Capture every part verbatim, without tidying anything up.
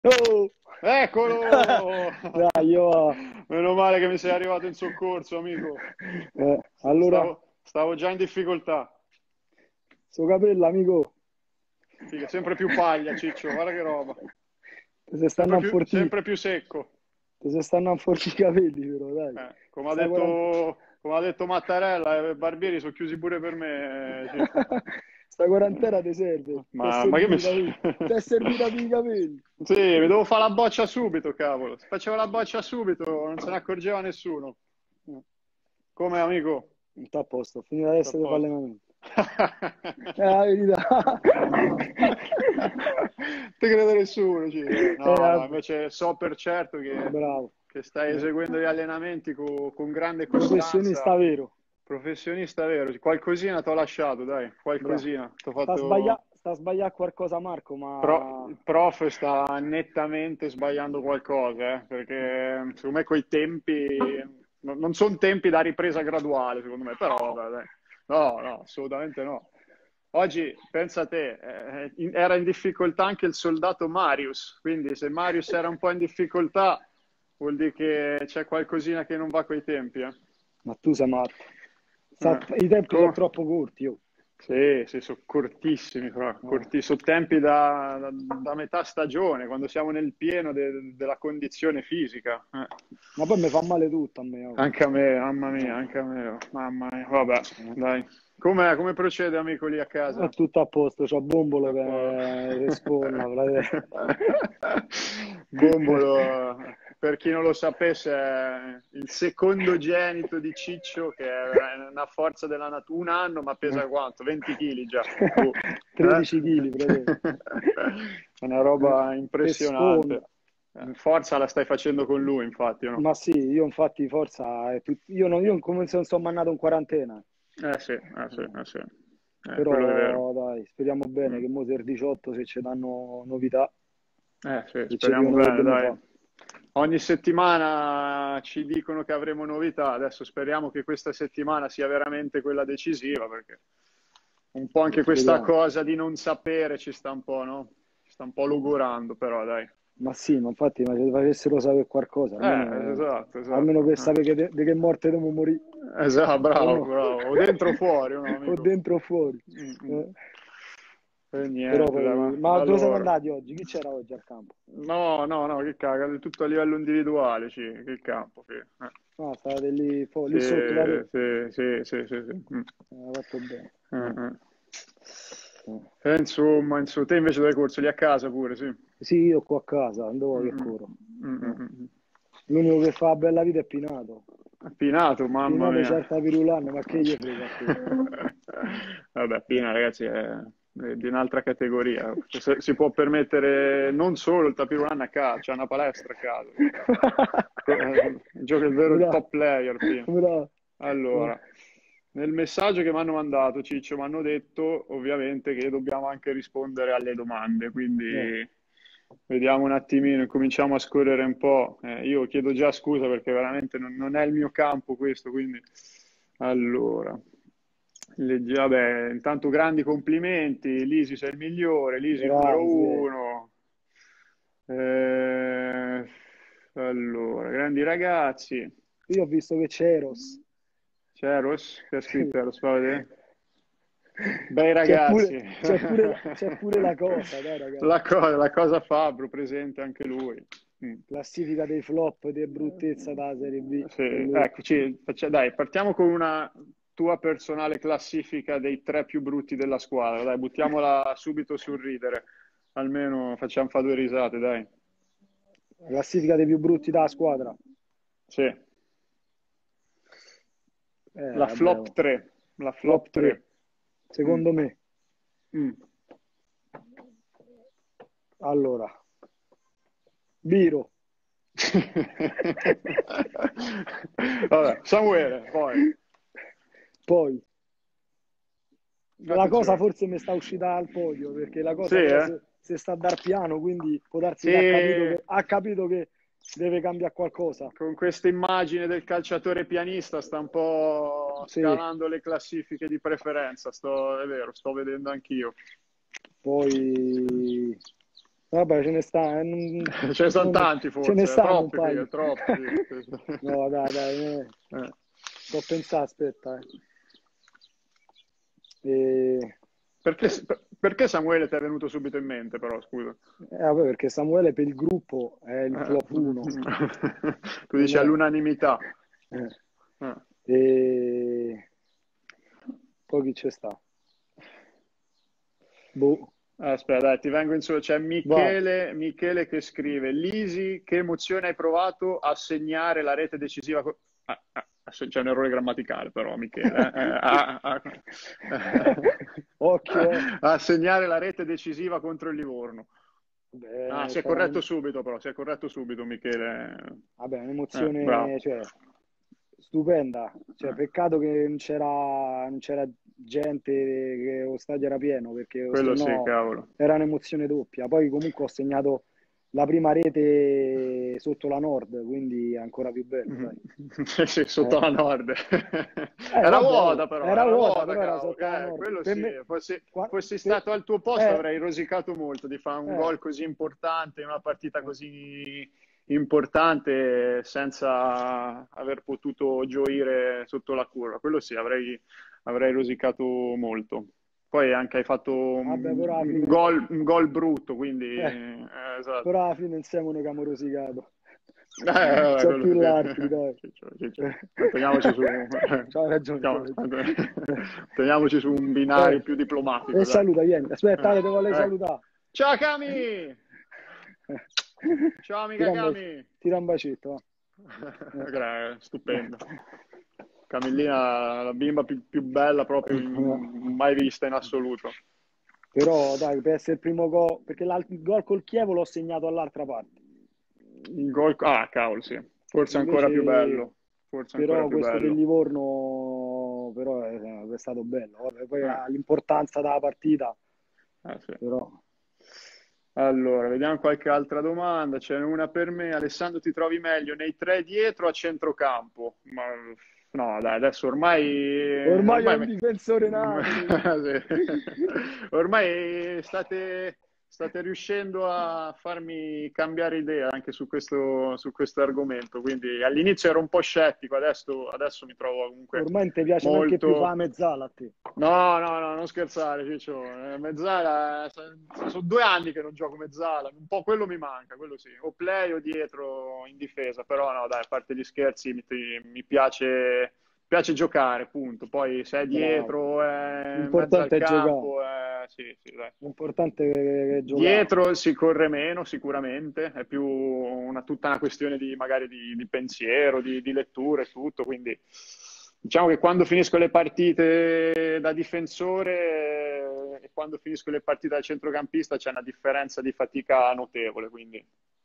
Oh! Eccolo! Dai, io... Meno male che mi sei arrivato in soccorso, amico. eh, allora, Stavo, stavo già in difficoltà. sto capello, amico, Figa, sempre più paglia, Ciccio, guarda che roba. ti si stanno Sempre più, anfortì, sempre più secco. ti si stanno anfortì i capelli, però, dai. Eh, come ha Sta quaranta... detto, come ha detto Mattarella, i barbieri sono chiusi pure per me, Ciccio. Sta quarantena ti serve, ti è Ma, ma che servita mi... i capelli, ti è servita per i capelli. Sì, mi devo fare la boccia subito, cavolo. Se facevo la boccia subito non se ne accorgeva nessuno. Come, amico? Tutto a posto, ho finito Tutto a adesso di fare posto. allenamento. È la verità. Te crede nessuno, Ciro. Eh, No, no, vabbè. invece so per certo che, Bravo. che stai Eh, eseguendo gli allenamenti co- con grande Professionista costanza. vero. Professionista vero, qualcosina ti ho lasciato, dai, Bravo. qualcosina. T'ho Sta a sbaglia- fatto... sta a sbagliare qualcosa Marco, Pro- ma il prof sta nettamente sbagliando qualcosa, eh, perché secondo me coi tempi no- non sono tempi da ripresa graduale, secondo me, però vabbè, dai. No, no, assolutamente no. Oggi, pensa a te, eh, in- era in difficoltà anche il soldato Marius, quindi se Marius era un po' in difficoltà vuol dire che c'è qualcosina che non va coi tempi, eh. Ma tu sei matto. Sa- Eh, I tempi sono co- troppo corti, oh. sì, sì, sono cortissimi, però, Eh. corti- sono tempi da, da- da metà stagione, quando siamo nel pieno de- della condizione fisica. Eh. Ma poi mi fa male tutto a me, oh. Anche a me, mamma mia, Eh. anche a me, oh, mamma mia. Vabbè, dai. Com'è? Come procede, amico, lì a È casa? tutto a posto, c'ho Tutto Bombolo a posto. che, che sponna, frate. Bombolo, per chi non lo sapesse, è il secondogenito di Ciccio, che è una forza della natura. Un anno, ma pesa quanto? venti chili già. Uh, eh? tredici chili, frate. È una Eh. roba Che sponda. impressionante. Eh, Forza la stai facendo con lui, infatti, o no? Ma sì, io infatti forza, è tut- io, non, io come se non sto mannato in quarantena. Eh sì, eh sì, eh sì. Eh, quello è vero. Però dai, speriamo bene Mm. che mo per diciotto se ci danno novità, Eh sì, che ci speriamo dicono che bene, dobbiamo dai. fare. Ogni settimana ci dicono che avremo novità, adesso speriamo che questa settimana sia veramente quella decisiva, perché un po' Eh, anche questa speriamo. cosa di non sapere ci sta un po', no? Ci sta un po' logorando, però dai. Ma sì, ma infatti, ma se facessero sapere qualcosa, Eh, almeno, esatto, almeno esatto. per sapere che de- di che morte dobbiamo morire, Eh. Esatto, o bravo, no? bravo. O dentro o fuori, o no, O amico? dentro o fuori. Mm, mm. Eh. E Però niente, dai, poi... ma Ma dove siamo allora... andati oggi? Chi c'era oggi al campo? No, no, no, che caga, tutto a livello individuale, sì, che campo, sì. Eh. Ah, stavate lì, fo- lì sotto da Sì, te. sì, sì, sì, sì, sì. Mm. Eh, fatto bene. Mm, Eh. mm. Eh. E insomma, insomma, te invece dai corso lì a casa pure, sì. Sì, io qua a casa, non devo Mm, che mm, corro. mm, mm, Eh. mm. L'unico che fa bella vita è Pinato. Pinato, mamma Pinato mia. certa Pirulano, ma che gli frega a quello? Vabbè, Pina, ragazzi, è è di un'altra categoria. Se- Si può permettere non solo il tapirulan a casa, c'è una palestra a casa. Eh, Gioca il vero Bravo, top player, Pina. bravo. Eh. Allora, nel messaggio che mi hanno mandato, Ciccio, mi hanno detto ovviamente che dobbiamo anche rispondere alle domande, Eh. quindi vediamo un attimino, cominciamo a scorrere un po'. Eh, io chiedo già scusa perché veramente non, non è il mio campo questo, quindi allora, leggi- vabbè, intanto grandi complimenti, Lisi sei il migliore, Lisi numero Grazie. uno. Eh, allora, grandi ragazzi. Io ho visto che c'è Eros. C'è Eros? Che ha Sì. scritto Eros? Fa vedere. Bei C'è pure, ragazzi. c'è pure, la- c'è pure la cosa, dai La, ragazzi. co- la cosa Fabbro, presente anche lui. Mm. Classifica dei flop e delle bruttezza della Serie B. Sì, È lui. eccoci, faccia- dai, partiamo con una tua personale classifica dei tre più brutti della squadra. Dai, buttiamola subito sul ridere. Almeno facciamo fa due risate, dai. La classifica dei più brutti della squadra. Sì, Eh, la vabbè, flop oh. tre. La Flop flop tre. tre. Secondo me. Mm. Allora, Biro. Vabbè, Samuele, poi. Poi, la cosa Attenzione. forse mi sta uscita al podio, perché la Sì, cosa però eh? se, se sta a dar piano, quindi può darsi che ha capito Sì, che, ha capito che deve cambiare qualcosa. con questa immagine del calciatore pianista sta un po' Sì, scalando le classifiche di preferenza, sto, è vero, sto vedendo anch'io. poi Vabbè, ce ne sta, eh, non- Ce ne sono non- tanti ce ne forse, eh, stanno un troppi, paio. figa, troppi. Sì. No, dai, dai, eh. Eh. Sto a pensare, aspetta. Eh. E... Perché, perché Samuele ti è venuto subito in mente, però, scusa? Eh, vabbè, perché Samuele per il gruppo è il Eh. flop uno. Tu Non dici è... all'unanimità. Eh. Eh. E... Poi chi c'è sta? Boh, Aspetta, dai, ti vengo in su. C'è vai. Michele, Michele che scrive: Lisi, che emozione hai provato a segnare la rete decisiva? co- ah, ah, c'è un errore grammaticale, però, Michele. eh, eh, ah, ah, Occhio, eh. a segnare la rete decisiva contro il Livorno. Ah, Beh, si è sarà un- corretto subito, però, si è corretto subito, Michele. vabbè, Eh, bravo. un'emozione, cioè, stupenda. Cioè, Eh, peccato che non c'era non c'era gente, che lo stadio era pieno, perché se quello sì, no cavolo. era un'emozione doppia. Poi comunque ho segnato la prima rete sotto la Nord, quindi ancora più bello, dai. Sì, sì, sotto Eh, la Nord. eh, Era vabbè, oh, vuota però, era era vuota, vuota, però era cavolo. sotto la Eh, Nord. quello Per sì, me, fossi, qua- fossi per- stato al tuo posto eh, avrei rosicato molto di fare un eh, gol così importante in una partita eh. così importante senza aver potuto gioire sotto la curva. Quello sì, avrei, avrei rosicato molto. Poi anche hai fatto Vabbè, un, però alla un fine, gol, un gol brutto, quindi eh, eh, esatto. però alla fine non siamo noi che abbiamo rosicato. Eh, vabbè, Sono quello più sì. l'altri, dai. Ciccio, Ciccio. Teniamoci su, C'ha ragione, c'ha diciamo, ragione. teniamoci su un Eh, binario più e diplomatico, dai. saluta, vieni. Aspetta, Eh, Ale, te volevo ecco. salutare. Ciao Cami! Ciao amica Tira un bac- Cami! tira un bacetto, va. Gra- Eh. Stupendo. Camillina, la bimba più, più bella proprio in- mai vista in assoluto. Però, dai, per essere il primo gol, perché l'alt- il gol col Chievo l'ho segnato all'altra parte. Il gol... Ah, cavolo, sì. Forse ancora più Invece, bello. Forse ancora però, più questo del bello. Livorno, però è, è stato bello. Vabbè, poi Eh, ha l'importanza della partita, eh, sì. però. Allora, vediamo qualche altra domanda. C'è una per me. Alessandro, ti trovi meglio nei tre dietro o a centrocampo? Ma no, dai, adesso ormai, Ormai è un ormai, difensore nato lui. sì. Ormai state, state riuscendo a farmi cambiare idea anche su questo, su questo argomento. Quindi all'inizio ero un po' scettico, adesso, adesso mi trovo comunque Ormai non ti piace neanche più fa molto. la mezzala a te. No, no, no, non scherzare, Ciccio. Eh, Mezzala, eh, sono due anni che non gioco mezzala, un po' quello mi manca, quello sì. O play o dietro in difesa, però no, dai, a parte gli scherzi, mi, mi piace, piace giocare, punto. Poi se è Bravo. dietro, è in mezzo al L'importante è giocare. campo, è... sì, sì, dai. L'importante è, è giocare. Dietro si corre meno sicuramente, è più una, tutta una questione di magari di, di pensiero, di, di letture, tutto, quindi diciamo che quando finisco le partite da difensore eh, e quando finisco le partite da centrocampista c'è una differenza di fatica notevole, quindi.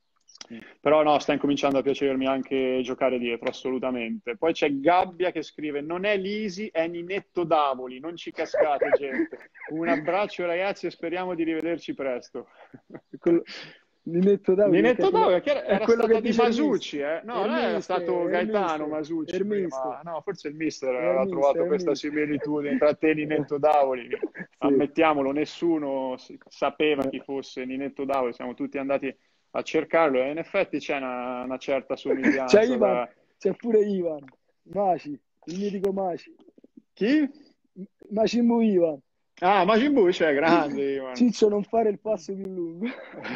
Però no, sta incominciando a piacermi anche giocare dietro, assolutamente. Poi c'è Gabbia che scrive: non è Lisi, è Ninetto Davoli, non ci cascate, gente. Un abbraccio ragazzi e speriamo di rivederci presto. Quello, Ninetto Davide, perché è Ninetto quello, Davoli che era, è era quello stata che di dice il mister. Masucci, eh? È No, il non era mister, stato è il Gaetano mister, è Masucci il mister, prima. No, forse il mister è il aveva mister, trovato è il questa mister. similitudine tra te e Ninetto Davoli. Sì. Ammettiamolo, nessuno s- sapeva chi Eh. fosse Ninetto Davoli, siamo tutti andati a cercarlo e in effetti c'è una, una certa C'è somiglianza Ivan, tra. c'è pure Ivan, Maci, il mitico Maci. Chi? Macimbu Ivan. Ah, Majin Buu, c'è, grande, Ivan. Ciccio, non fare il passo più lungo.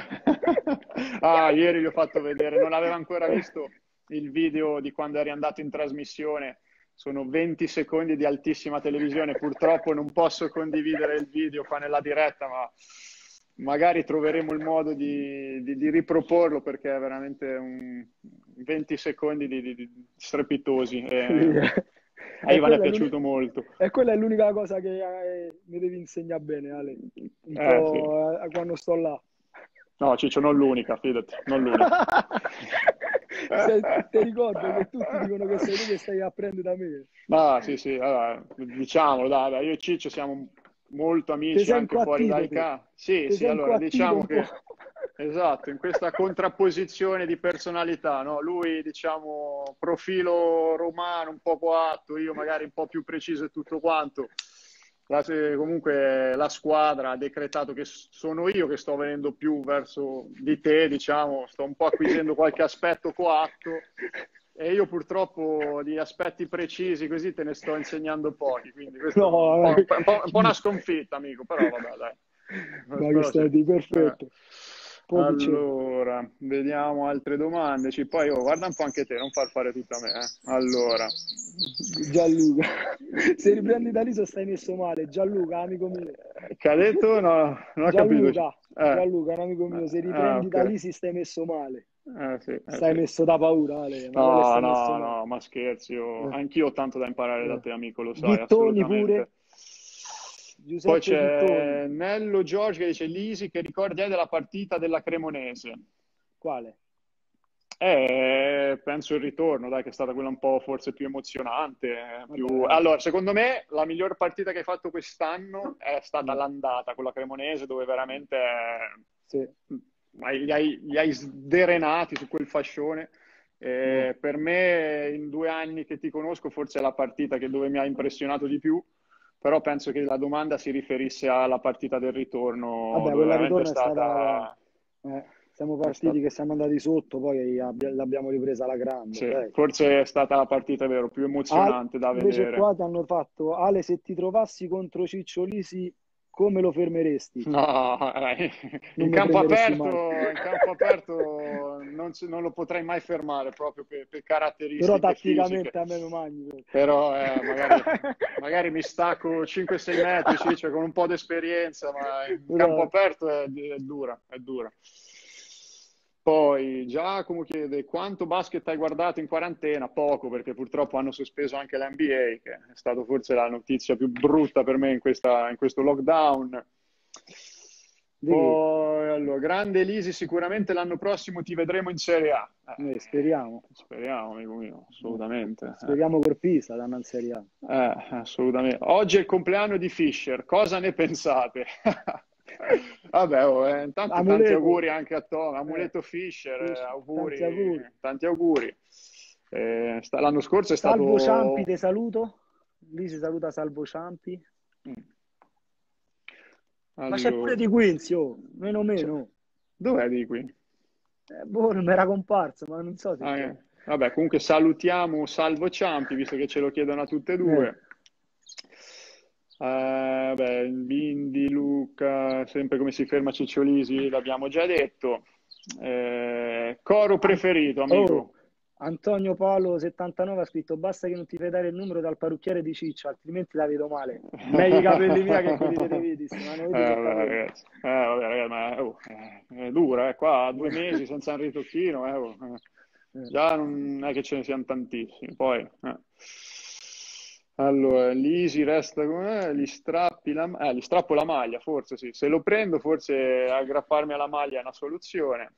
Ah, ieri gli ho fatto vedere, non aveva ancora visto il video di quando eri andato in trasmissione. Sono venti secondi di altissima televisione. Purtroppo non posso condividere il video qua nella diretta, ma magari troveremo il modo di, di- di riproporlo perché è veramente un venti secondi di, di- di strepitosi. E a E Ivan è quella è l'uni- piaciuto molto. e quella è l'unica cosa che eh, mi devi insegnare bene, Ale. Un Eh, sì. po' eh, quando sto là. No, Ciccio, non l'unica, fidati, non l'unica. Se, ti ricordo che tutti dicono che sei tu che stai a prendere da me. Ah, sì, sì, allora, diciamolo, dai, dai, io e Ciccio siamo molto Ti amici sei anche fuori inquattito dai te. ca. Sì, Ti sì, sei allora inquattito diciamo un po'. che, esatto, in questa contrapposizione di personalità, no? Lui, diciamo, profilo romano un po' coatto, io magari un po' più preciso e tutto quanto. la- se- comunque la squadra ha decretato che s- sono io che sto venendo più verso di te, diciamo, sto un po' acquisendo qualche aspetto coatto e io purtroppo di aspetti precisi così te ne sto insegnando pochi, quindi questo è un No, po', eh, un po'- un po'- un po' una sconfitta, amico, però vabbè, dai. ma che Però sì. stati Eh. perfetto. Poi dicevo, Allora, vediamo altre domande. Ci- Poi oh, guarda un po' anche te, non far fare tutto a me. eh. Allora, Gianluca, se riprendi da lì so stai messo male. Gianluca, amico mio. che ha detto? No, non ho capito. Gianluca, Eh, Gianluca, un amico mio, se ah, riprendi da ok. lì si stai messo male. Eh, sì, eh, Stai sì. messo da paura, Ale, ma quale No, stai messo no, male? no, ma scherzi, io- Eh, anch'io ho tanto da imparare da eh. te, amico, lo sai, Ghittoni assolutamente. pure, Poi Giuseppe Ghittoni. c'è Nello Giorgio che dice Lisi, che ricordi hai della partita della Cremonese? Quale? Eh, penso il ritorno, dai, che è stata quella un po' forse più emozionante. eh, Vabbè, più- dai. Allora, secondo me la miglior partita che hai fatto quest'anno è stata Eh, l'andata con la Cremonese, dove veramente sì. eh, hai- li hai, li hai sdrenati su quel fascione. No. Eh, per me, in due anni che ti conosco, forse è la partita che dove mi ha impressionato di più, però penso che la domanda si riferisse alla partita del ritorno, Vabbè, dove quella veramente è ritorno è stata... stata... eh, siamo È partiti stata che siamo andati sotto, poi abbia- l'abbiamo ripresa alla grande. Sì, Dai. forse è stata la partita, vero, più Al- emozionante da Invece vedere. qua ti hanno fatto, Ale, se ti trovassi contro Ciccio Lisi, come lo fermeresti? No, eh, Non in mi campo prenderesti aperto, mai. in campo aperto non, si- non lo potrei mai fermare proprio per, per Però caratteristiche fisiche. tatticamente a me mi mangi. Però eh, magari, magari mi stacco cinque sei metri, sì, cioè, con un po' di esperienza, ma in campo Però, aperto è, è dura, è dura. Poi Giacomo chiede quanto basket hai guardato in quarantena? Poco, perché purtroppo hanno sospeso anche l'N B A, che è stata forse la notizia più brutta per me in questa- in questo lockdown. di che? Poi, allora, grande Elisi, sicuramente l'anno prossimo ti vedremo in Serie A. Noi Eh, speriamo. speriamo, amico mio, Eh, assolutamente. Eh. Speriamo col Pisa, danno in Serie A. Eh, assolutamente. Oggi è il compleanno di Fischer, cosa ne pensate? Vabbè, oh, eh, intanto tanti Amuleto, auguri anche a Tom, eh, Amuleto Fischer, eh, Fischer, tanti auguri, auguri. tanti auguri. Eh, sta- l'anno scorso è Salvo Ciampi, stato... te saluto. Lì si saluta Salvo Ciampi. Mm. Ma c'è pure Allora, di Quinzi, oh, meno cioè, meno. dov'è di qui? Eh, boh, non mi era comparso, ma non so se Ah, c'è. eh. Vabbè, comunque salutiamo Salvo Ciampi, visto che ce lo chiedono a tutte e Eh, due. Eh, beh, Bindi, Luca, sempre come si ferma Cicciolisi, l'abbiamo già detto. Eh, coro An- preferito, oh, amico. Antonio Paolo settantanove ha scritto basta che non ti fai dare il numero dal parrucchiere di Ciccio, altrimenti la vedo male. Meglio i capelli mia che quelli di De Vitis, ma non Eh, vedi che vabbè, capelli. ragazzi. Eh, vabbè, ragazzi, ma oh, eh, è dura, eh, qua due mesi senza un ritocchino, eh, oh, eh. Eh, Già non è che ce ne siano tantissimi. Poi, eh. Allora, l'Easy resta come gli strappi la, eh, gli strappo la maglia, forse sì. Se lo prendo, forse aggrapparmi alla maglia è una soluzione.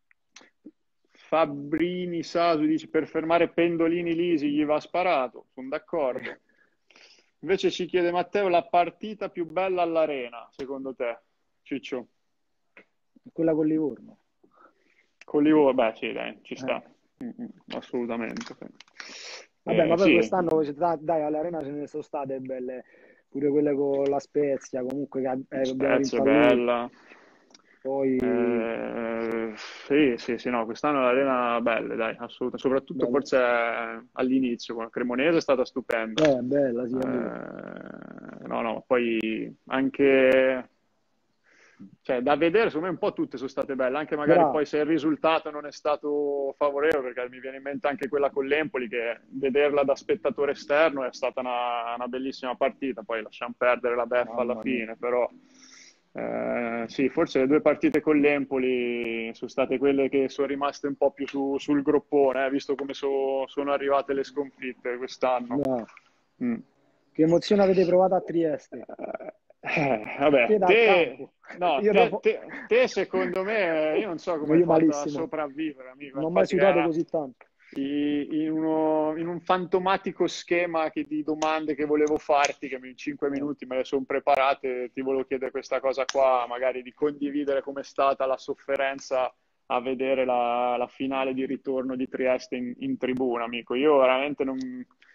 Fabrini Sasu dice per fermare Pendolini Lisi gli va sparato, sono d'accordo. Invece ci chiede Matteo la partita più bella all'arena, secondo te, Ciccio? quella con Livorno. Con Livorno, beh sì, dai, ci Eh. sta. Mm, mm, assolutamente. Vabbè, Eh, ma poi sì, quest'anno, dai, dai, all'Arena ce ne sono state belle, pure quelle con la Spezia, comunque che eh, abbiamo Spezia vinto è a Lucca. bella. Poi, Eh, sì, sì, sì, no, quest'anno l'arena belle, dai, assolutamente. Soprattutto belle. forse all'inizio, con la Cremonese è stata stupenda. Eh, bella, sì, è vero. Eh, no, no, poi anche, cioè, da vedere, secondo me un po' tutte sono state belle, anche magari Bravo. poi se il risultato non è stato favorevole, perché mi viene in mente anche quella con l'Empoli, che vederla da spettatore esterno è stata una, una bellissima partita, poi lasciamo perdere la beffa alla Mamma mia. fine, però eh, sì, forse le due partite con l'Empoli sono state quelle che sono rimaste un po' più su- sul groppone, eh, visto come so- sono arrivate le sconfitte quest'anno. Bravo. Mm. Che emozione avete provato a Trieste? Eh, Te vabbè, dal te, campo. no, Io da te, fo- te- te secondo me, io non so come hai Io fatto a malissimo. sopravvivere, amico. Non ho mai Infatti sudato era così tanto. i- in, uno- in un fantomatico schema che- di domande che volevo farti, che in cinque Eh, minuti me le sono preparate, ti volevo chiedere questa cosa qua, magari di condividere com'è stata la sofferenza a vedere la, la finale di ritorno di Trieste in, in tribuna, amico. Io veramente non,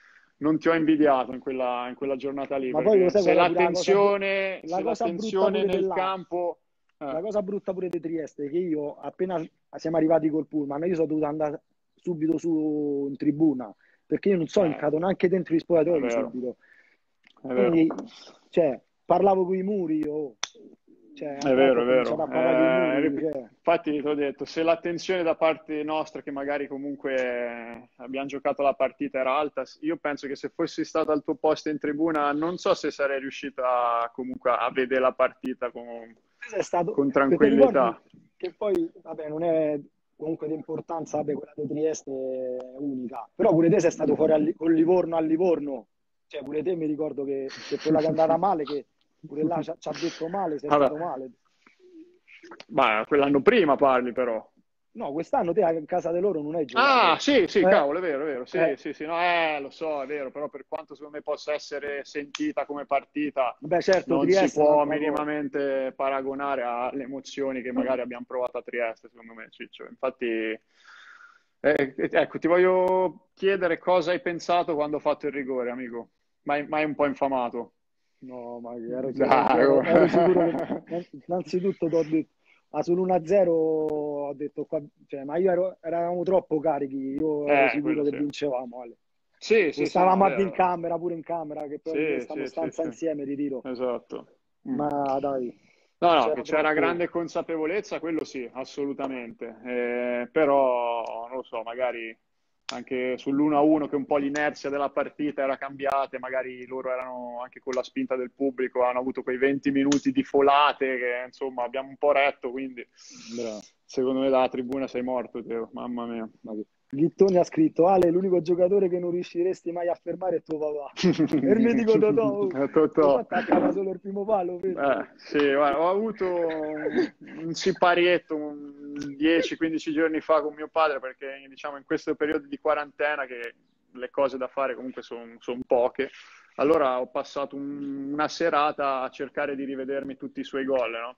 non ti ho invidiato in quella, in quella giornata lì, Ma poi lo perché sai se qual è la pure la cosa, bru- tensione, la se la cosa brutta tensione pure nel dell'A. campo... La eh, cosa brutta pure di Trieste è che io appena siamo arrivati col pullman, io sono dovuto andare subito su in tribuna, perché io non sono eh, entrato neanche dentro gli è spogliatoi vero, subito. è vero. Quindi, cioè, parlavo con i muri, io, cioè, a È un tratto vero, ho è cominciato vero. a parlare con i Eh, muri, rip- cioè, infatti ti ho detto, se l'attenzione da parte nostra, che magari comunque eh, abbiamo giocato la partita, era alta, io penso che se fossi stato al tuo posto in tribuna, non so se sarei riuscito a, comunque a vedere la partita con, è stato, con perché ricordi tranquillità. che poi, vabbè, non è comunque di importanza, vabbè, quella di Trieste è unica, però pure te sei stato fuori al- con Livorno a Livorno, cioè pure te mi ricordo che, che quella che è andata male, che pure là ci ha ci ha detto male, sei Vabbè, stato male. ma quell'anno prima parli però. No, quest'anno te a casa di loro non hai Ah, giocato. sì, sì, Eh, cavolo, è vero, è vero, sì, eh, sì, sì, no, eh, lo so, è vero, però per quanto secondo me possa essere sentita come partita, beh, certo, non si Trieste è può un'altra cosa. minimamente paragonare alle emozioni che magari abbiamo provato a Trieste, secondo me, Ciccio. Infatti, eh, ecco, ti voglio chiedere cosa hai pensato quando ho fatto il rigore, amico. Mai, mai un po' infamato. No, ma ero, ero- Dai, ero- oh. ero sicuro che, innanzitutto t'ho detto, ma sull'uno a zero ho detto qua, cioè, ma io ero, eravamo troppo carichi, io ero Eh, sicuro quello che sì. vincevamo, Ale. Sì, O sì, sì, no, stavamo è a in vero. camera, pure in camera, che poi Sì, stiamo sì, sì, stanza sì. insieme, ti dirò. Esatto. Mm. Ma dai, No, no, che c'era c'era troppo. grande consapevolezza, quello sì, assolutamente. Eh, però, non lo so, magari anche sull'uno a uno che un po' l'inerzia della partita era cambiata, e magari loro erano anche con la spinta del pubblico, hanno avuto quei venti minuti di folate che insomma abbiamo un po' retto, quindi Bravo. secondo me dalla tribuna sei morto, Teo, mamma mia. Ma che- Ghittoni ha scritto: Ale, l'unico giocatore che non riusciresti mai a fermare è tuo papà. E il mitico Totò, oh, Totò Totò. attaccava solo il primo palo, Eh, fermo. sì, guarda, ho avuto un, un siparietto un dieci quindici giorni fa con mio padre perché diciamo in questo periodo di quarantena che le cose da fare comunque sono son poche, allora ho passato un- una serata a cercare di rivedermi tutti i suoi gol, no?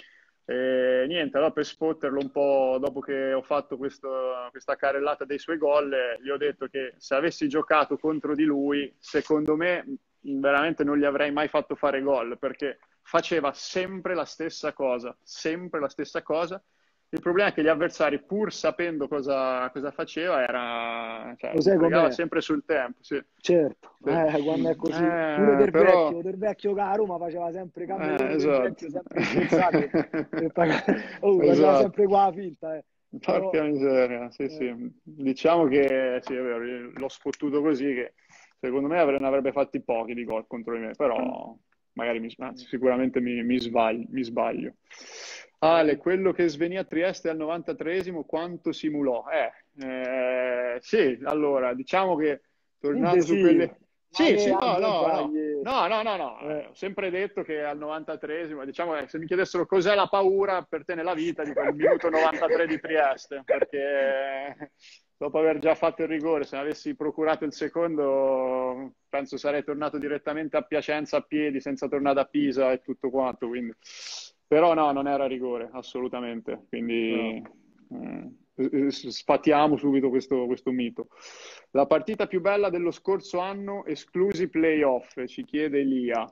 E niente, allora per spotterlo un po' dopo che ho fatto questo- questa carrellata dei suoi gol, eh, gli ho detto che se avessi giocato contro di lui, secondo me veramente non gli avrei mai fatto fare gol perché faceva sempre la stessa cosa, sempre la stessa cosa. Il problema è che gli avversari, pur sapendo cosa, cosa faceva, era, cioè, Lo gli sai fregava com'è? sempre sul tempo. Sì. Certo, Sì. eh, quando è Mm. così. Pure Eh, Del però, Vecchio, Del Vecchio che a Roma faceva sempre eh, Camerone Del esatto. Vecchio, sempre strezzato. E pag- oh, faceva Esatto. sempre qua la finta, eh. Però, Porca miseria, sì, eh, sì. Diciamo che sì, è vero, l'ho sfottuto così che secondo me avre- ne avrebbe fatti pochi di gol contro di me, però magari mi, anzi, sicuramente mi, mi sbaglio, mi sbaglio. Ale, eh, quello che svenì a Trieste al novantatreesimo, quanto simulò? Eh, eh, sì, allora, diciamo che dite tornando su sì, quelle... ma Sì, che sì, no, anche no, no. dai. No, no, no, no, Eh, eh, ho sempre detto che al novantatreesimo, diciamo che se mi chiedessero cos'è la paura per te nella vita, dico il minuto novantatré di Trieste, perché dopo aver già fatto il rigore, se avessi procurato il secondo, penso sarei tornato direttamente a Piacenza a piedi, senza tornare a Pisa e tutto quanto, quindi... Però no, non era rigore, assolutamente, no. quindi eh, sfatiamo subito questo, questo mito. La partita più bella dello scorso anno, esclusi i playoff, ci chiede Elia.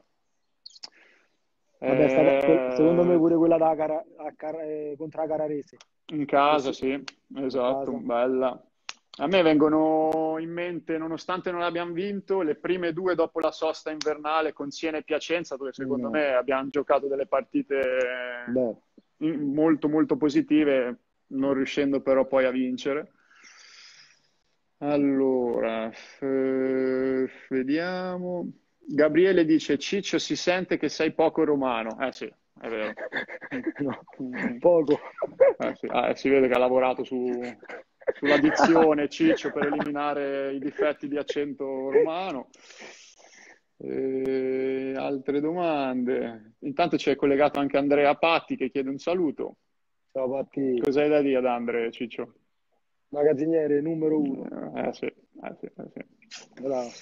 Vabbè, è stata, que- secondo me Eh, pure quella da Cara- a Car- eh, contro la Cararese. in Che casa, si- sì, in esatto, casa. bella. A me vengono in mente, nonostante non abbiamo vinto, le prime due dopo la sosta invernale con Siena e Piacenza, dove secondo No. me abbiamo giocato delle partite Beh, molto molto positive, non riuscendo però poi a vincere. Allora, eh, vediamo. Gabriele dice: Ciccio, si sente che sei poco romano. Eh sì, è vero. Mm, no, mm, mm. poco. Eh sì, ah, si vede che ha lavorato su, sulla dizione Ciccio per eliminare i difetti di accento romano. Eh, altre domande. Intanto c'è collegato anche Andrea Patti che chiede un saluto. Ciao Patti, Cos'hai da dire ad Andre, Ciccio? magazziniere numero uno. Eh, eh sì, eh sì, eh sì. Bravo.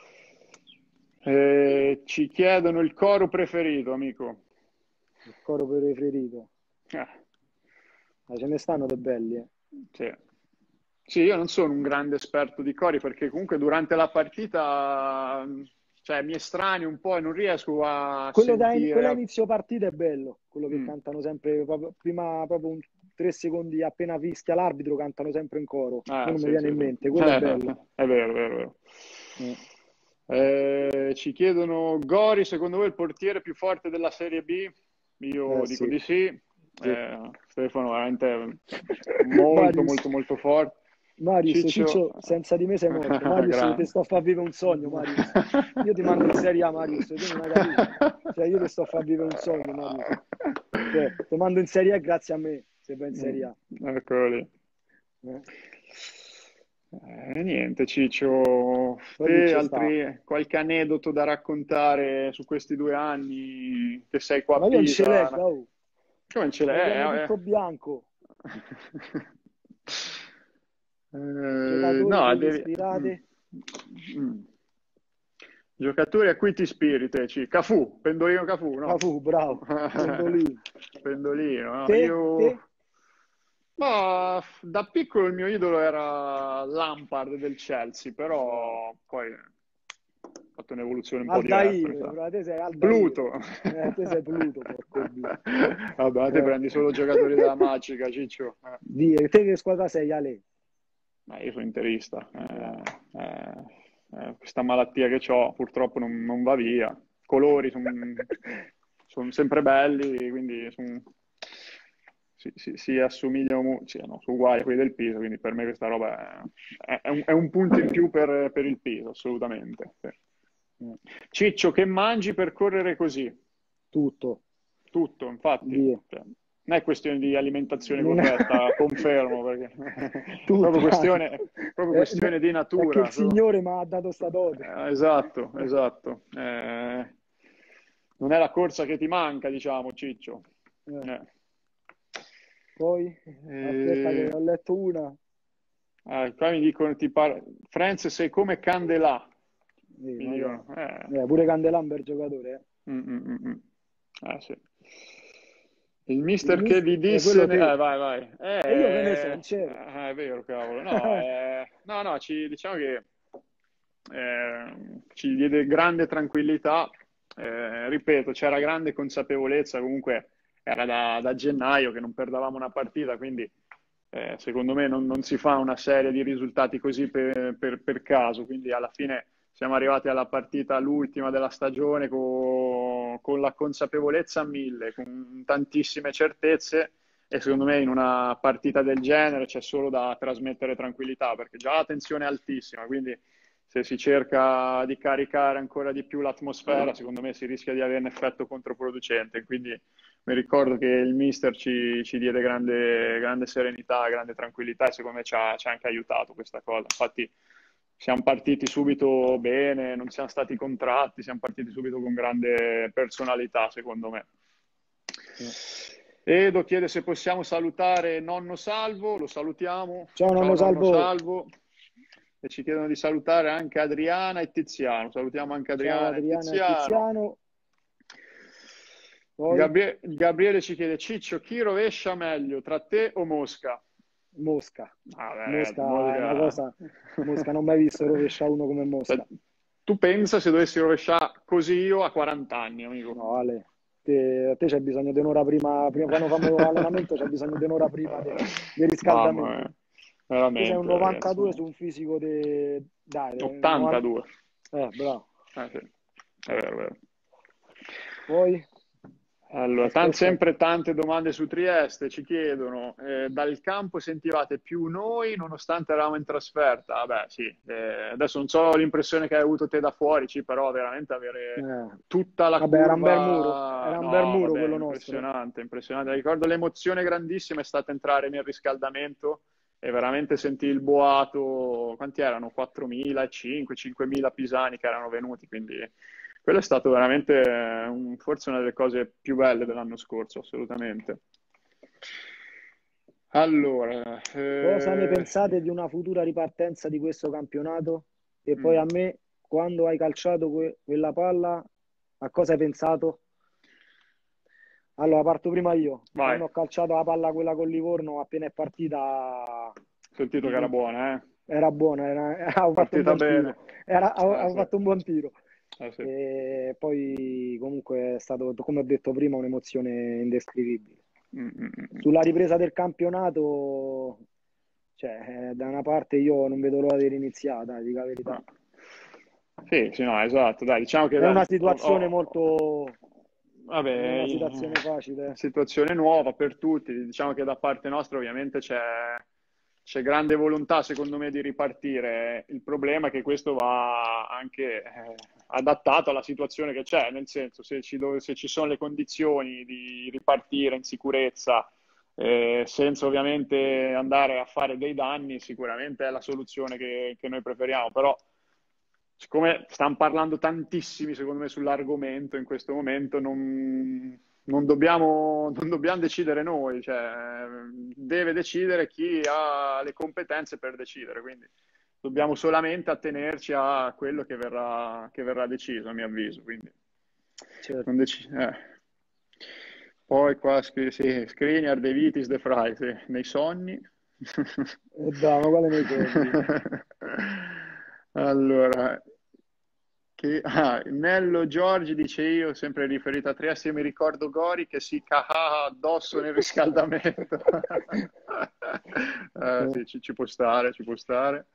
Eh, ci chiedono il coro preferito, amico. Il coro preferito. Eh, Ma ce ne stanno dei belli, eh. sì. Sì, io non sono un grande esperto di cori perché comunque durante la partita, cioè, mi estraneo un po' e non riesco a Quello da in- quello a sentire. inizio partita è bello, quello che Mm. cantano sempre, proprio, prima proprio un, tre secondi appena fischia l'arbitro, cantano sempre in coro. Ah, Mo non mi sì, viene sì, in sì. mente, quello è bello. È vero, è vero, è vero. Eh, Eh, ci chiedono, Gori, secondo voi è il portiere più forte della Serie B? eh, Io dico sì, di sì. sì. Eh, Stefano veramente molto, Marius, molto, molto forte. Marius, Ciccio, Ciccio, senza di me sei morto. Marius, io ti grande. sto a far vivere un sogno, Marius. Io ti mando in Serie A, Marius, tu non hai capito. Cioè, io ti sto a far vivere un sogno, Marius. Cioè, ti mando in Serie A grazie a me, se vai in Serie Mm, A. eccolo lì. Eh, Eh, niente, Ciccio, poi chi te ci sta? altri qualche aneddoto da raccontare su questi due anni che sei qua a Ma io non ce Pisa? leggo, oh. Come ce Lo l'hai? vediamo Eh, tutto bianco. eh. Eh, Giocatori no, cui vi devi. Mm, ispirate? mm. Giocatori a cui ti ispiri, te, Ci- Cafù, Pendolino Cafù, no? Cafu, bravo. Pendolino. Pendolino, no? Te? Te? Io. Ma da piccolo il mio idolo era Lampard del Chelsea, Bravo. però poi ho fatto un'evoluzione un po' diversa, mi Aldair, sa. fra te sei Aldair. Pluto. Eh, te sei Pluto, porco due. Vabbè, te Eh. prendi solo giocatori della Magica, Ciccio. Eh. Dì, te che squadra sei, Ale? Ma io sono interista. Bravo. Eh, eh, eh, questa malattia che ho purtroppo non, non va via. I colori sono sempre belli, quindi son- si, si- si assomigliano, mo- sì, no, sono uguali a quelli del Piso, quindi per me questa roba è, è un, è un punto in più per, per il Piso, assolutamente. Sì. Eh, Ciccio, che mangi per correre così? Tutto. Tutto, infatti. Dì. Cioè, non è questione di alimentazione Non è... corretta, confermo, perché è proprio Tutto, Ale. questione, proprio È, questione di è che il natura. proprio- Signore mi ha dato sta dote. Eh, esatto, esatto. Eh, non è la corsa che ti manca, diciamo, Ciccio. Eh, Eh. Poi, aspetta che Eh, ho letto una. ah, qua mi dicono, ti par- Franz, sei come Candelà, Eh, mi Madonna. dicono. Eh. Eh, pure Candelamber giocatore, eh. Mm, mm, mm, mm. Eh, sì. Il Il mister che mister vi è disse, quello eh, te. vai, vai. E io che ne so, Eh, non c'ero. eh, è vero, cavolo. No, eh, no, no, ci, diciamo che eh, ci diede grande tranquillità. Eh, ripeto, c'era grande consapevolezza, comunque era da, da gennaio che non perdavamo una partita, quindi eh, secondo me non, non si fa una serie di risultati così per, per- per caso, quindi alla fine siamo arrivati alla partita, l'ultima della stagione, co- con la consapevolezza a mille, con tantissime certezze e secondo me in una partita del genere c'è solo da trasmettere tranquillità, perché già la tensione è altissima, quindi se si cerca di caricare ancora di più l'atmosfera, secondo me si rischia di avere un effetto controproducente. Quindi mi ricordo che il mister ci, ci diede grande, grande serenità, grande tranquillità e secondo me ci ha, ci ha anche aiutato questa cosa. Infatti siamo partiti subito bene, non siamo stati contratti, siamo partiti subito con grande personalità, secondo me. Eh. Edo chiede se possiamo salutare nonno Salvo, lo salutiamo. Ciao Ciao nonno nonno Salvo. Salvo. E ci chiedono di salutare anche Adriana e Tiziano. Salutiamo anche Ciao Adriana e Adriana e Tiziano. Tiziano. Poi Gabrie- Gabriele ci chiede, Ciccio, chi rovescia meglio, tra te o Mosca? Mosca. Ah, beh, ragazzi, Mosca è una Mosca. cosa. Mosca, non ho mai visto rovesciare uno come Cioè, Mosca. tu pensa se dovessi rovesciare così io a quaranta anni, amico. No, Ale. Te, a te c'è bisogno di un'ora prima, prima quando fanno allenamento c'è bisogno di un'ora prima del Mamma riscaldamento. mia, Te sei un veramente, ragazzi. novantadue su un fisico di. Dai, un novanta. ottantadue. Eh, bravo. Eh, sì. È vero, è vero. Poi, Allora, tan- aspetta. sempre tante domande su Trieste, ci chiedono, eh, dal campo sentivate più noi nonostante eravamo in trasferta? Vabbè, sì, eh, adesso non so l'impressione che hai avuto te da fuori, sì, però veramente avere Eh, tutta la vabbè, era un bel muro. curva, Era un bel no, muro vabbè, quello nostro. impressionante, impressionante. Ricordo l'emozione grandissima è stata entrare nel riscaldamento e veramente sentì il boato, quanti erano? quattromilacinquecento, cinquemila pisani che erano venuti, quindi quello è stato veramente eh, un- forse una delle cose più belle dell'anno scorso, assolutamente. Allora, Cosa ne eh, pensate di una futura ripartenza di questo campionato? E poi mm, a me, quando hai calciato que- quella palla, a cosa hai pensato? Allora, parto prima io. vai. Quando ho calciato la palla quella con Livorno, appena è partita, sentito che era buona, eh? Era buona, era, avevo fatto un Partita buon tiro. bene. Era, avevo, Eh, avevo sì. fatto un buon tiro. Eh, sì. E poi comunque è stato, come ho detto prima, un'emozione indescrivibile. Mm, mm, mm. Sulla ripresa del campionato, cioè, eh, da una parte io non vedo l'ora di riniziare, dico la verità. No. Sì, sì, no, esatto. Dai, diciamo che È una dai, ho- situazione ho- molto... vabbè, non è una eh, situazione facile. situazione nuova per tutti. Diciamo che da parte nostra ovviamente c'è c'è grande volontà, secondo me, di ripartire. Il problema è che questo va anche eh, adattato alla situazione che c'è, nel senso, se ci, do- se ci sono le condizioni di ripartire in sicurezza, eh, senza ovviamente andare a fare dei danni, sicuramente è la soluzione che, che noi preferiamo. Però, siccome stanno parlando tantissimi, secondo me, sull'argomento in questo momento, non, non dobbiamo, non dobbiamo decidere noi, cioè, deve decidere chi ha le competenze per decidere, quindi dobbiamo solamente attenerci a quello che verrà, che verrà deciso, a mio avviso. Quindi, Certo. non dec- eh. Poi qua scri- sì, Skriniar, De Vitis, De Vrij, sì, nei sogni. E dai, ma quale nei soldi? Allora, che, ah, Nello Giorgi dice io, sempre riferito a Trieste, io mi ricordo Gori che si caha addosso nel riscaldamento. Eh, sì, ci, ci può stare, ci può stare.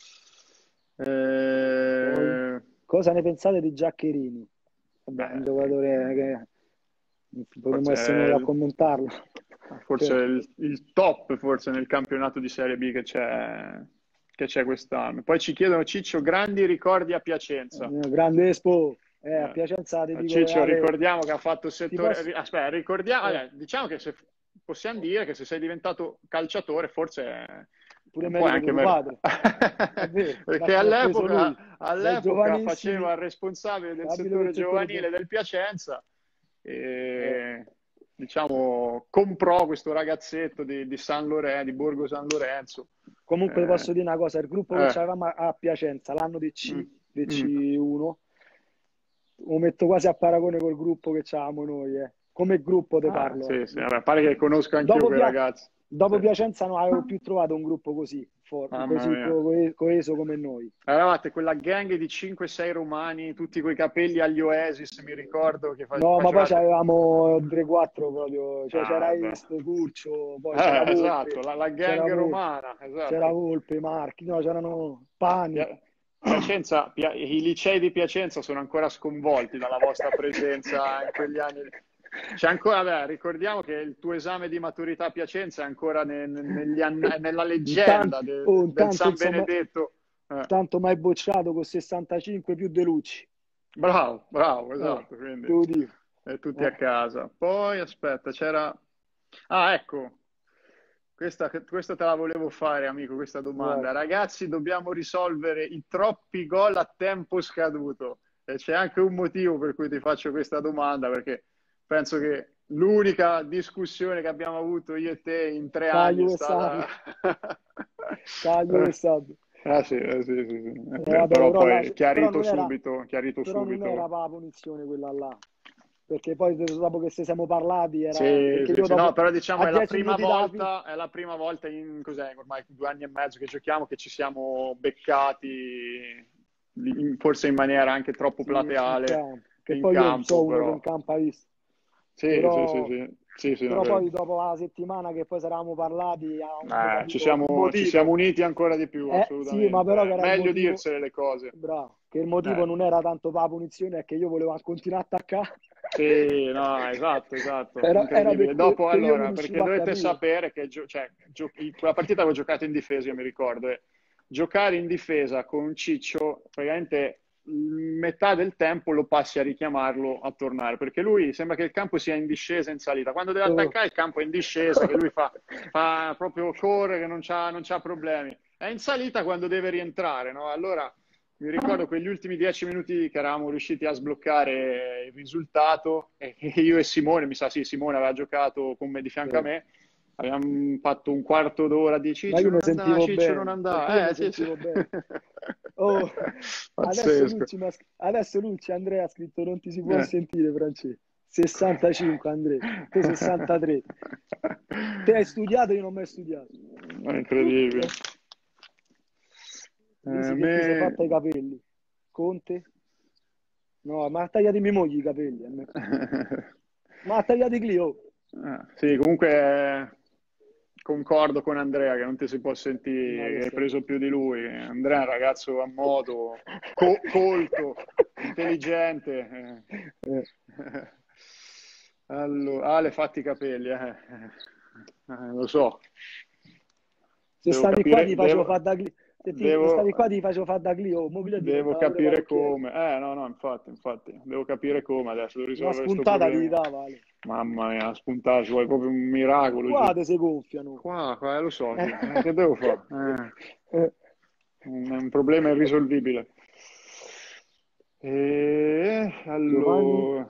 Poi, Eh, cosa ne pensate di Giaccherini? Vabbè, è un beh, giocatore che potremmo forse essere è noi a il, commentarlo. forse Cioè, è il, il top forse nel campionato di Serie B che c'è che c'è quest'anno. Poi ci chiedono Ciccio, grandi ricordi a Piacenza. eh, grande Espo, eh, a Eh, Piacenza ti dico Ciccio, reale, ricordiamo che ha fatto il ti settore. posso... ri- Aspetta, ricordiamo, eh, eh, diciamo che se possiamo dire che se sei diventato calciatore, forse è, è pure un po' merito anche tuo mer- padre, è vero, l'ha perché l'ha preso lui, all'epoca, dai all'epoca giovanissimi, faceva il responsabile del abile del settore settore giovanile giovanile. del Piacenza Eh, e diciamo comprò questo ragazzetto di, di San Lorenzo, di Borgo San Lorenzo. comunque ti Eh, posso dire una cosa, il gruppo che eh, avevamo a a Piacenza, l'anno di mm, C, di mm. C uno, lo metto quasi a paragone col gruppo che avevamo noi, eh. Come gruppo te Ah, parlo, sì, sì, eh. vabbè, pare che conosco anch'io Dopo, quei Pia- ragazzi. dopo Sì. Piacenza non avevo più trovato un gruppo così, for- Mamma così mia. co- co- coeso come noi. Eravate quella gang di cinque sei romani, tutti coi capelli agli Oasis, mi ricordo che fa- No, ma poi facevate. c'avevamo tre quattro proprio, cioè c'era Ah, beh. Est, Curcio, poi c'era Eh, esatto, Volpe, la, la gang c'era Volpe, romana, c'era esatto. Volpe, Marchi, no, c'erano Pani. Pia- Piacenza, Pia- i licei di Piacenza sono ancora sconvolti dalla vostra presenza in quegli anni. C'è ancora, beh, ricordiamo che il tuo esame di maturità a Piacenza è ancora ne- ne- negli ann- è nella Intanto, leggenda de- oh, del intanto, San insomma, Benedetto. Eh, tanto mai bocciato con sessantacinque più Delucci. bravo, bravo, Eh, esatto, quindi te lo dico. eh, tutti a Eh, casa. Poi aspetta, c'era. Ah, ecco, questa, questa te la volevo fare, amico, questa vai. domanda. Ragazzi, dobbiamo risolvere i troppi gol a tempo scaduto. E c'è anche un motivo per cui ti faccio questa domanda, perché penso che l'unica discussione che abbiamo avuto io e te in tre anni è Caio e stata. Sabio, Caio e Sabio. Ah sì, eh, sì, sì, sì. Eh, Eh, beh, vabbè, però però, la- poi però chiarito non era, subito, chiarito però non era subito. per la punizione quella là, perché poi dopo che ci siamo parlati era Sì, perché sì, io sì, no, dopo però diciamo a è la dieci prima minuti dalla fine, volta, è la prima volta in cos'è, ormai due anni e mezzo che giochiamo che ci siamo beccati in- forse in maniera anche troppo sì, in plateale campo, che in poi io non so campo, uno che in però campo ha visto, sì, sì, sì, però, sì, sì, sì, no, però vero. poi dopo la settimana che poi ci eravamo parlati avevamo Eh, ci capito il siamo, ci siamo motivo. uniti ancora di più, Eh sì, ma assolutamente. però che Eh, era il meglio motivo, dirsele le cose. bravo, che il motivo Eh. non era tanto per la punizione, è che io volevo continuare a attaccare. Sì, no, esatto, esatto, Era, era incredibile. perché Dopo, che io non allora, perché riuscivo a dovete capire. sapere che gio- cioè, gio- in quella partita avevo giocato in difesa, io mi ricordo, e giocare in difesa con Ciccio, praticamente mm, metà del tempo lo passi a richiamarlo a tornare, perché lui sembra che il campo sia in discesa e in salita. Quando deve Oh. attaccare il campo è in discesa, che lui fa, fa proprio corre, che non c'ha, non c'ha problemi. È in salita quando deve rientrare, no? Allora mi ricordo quegli ultimi dieci minuti che eravamo riusciti a sbloccare il risultato e io e Simone, mi sa sì, Simone aveva giocato con me di fianco a Sì. me, abbiamo fatto un quarto d'ora di Ma Ciccio io non mi andà, sentivo Ciccio non bene, perché io andà, mi eh sì, sì. sentivo bene. Oh, adesso Pazzesco. Lucci, mi ha sc- adesso Lucci Andrea ha scritto non ti si può Eh. sentire, Francesco. sessantacinque Andrea, te sessantatré. Te hai studiato, io non ho mai studiato. È incredibile. Dici Eh, che ti sei me... fatta i capelli? Conte? No, ma ha tagliato i miei mogli i capelli. a me. Ma ha tagliato i Clio. Ah, sì, comunque eh, concordo con Andrea che non ti si può Ma sentire lo che hai so. preso più di lui. Andrea è un ragazzo a modo, co- colto, intelligente. Eh, eh. Allora, Ale, fatti i capelli, eh. Eh, lo so. Se Devo stavi qua ti capire, facevo devo, fare da Clio. Se ti, se devo, stavi qua ti facevo fare da Clio. Mobile devo diventava pure capire parrucchiere. come. Eh, no, no, infatti, infatti, devo capire come adesso, devo Una risolvere questo spuntata ti problema. dava, Ale. Mamma mia, spuntare, ci vuole proprio un miracolo Qua giù. te si gonfiano. Qua, qua, eh, lo so, sì. Eh, Eh, che devo fare? eh, Eh, un, un problema irrisolvibile. E Giovanni? allora,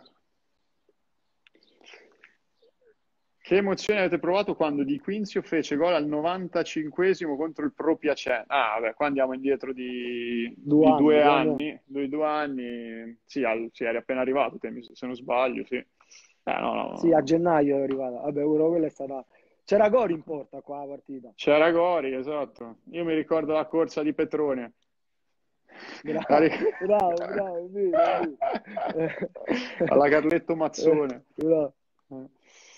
che emozione avete provato quando Di Quinzio fece gol al novantacinquesimo contro il Pro Piacere? Ah, vabbè, qua andiamo indietro di, Due di anni, due due anni. anni, due, due anni, sì, al- sì, eri appena arrivato, te, mi- se non sbaglio, sì. Eh, no, Sì, a no. gennaio è arrivata. Vabbè, quello, quella è stata... C'era Gori in porta qua la partita. C'era Gori, esatto. Io mi ricordo la corsa di Petrone. La Bravo, ric- bravo, bravo, è vero, è vero. Eh, Alla Carletto eh, Mazzone. bravo. Eh.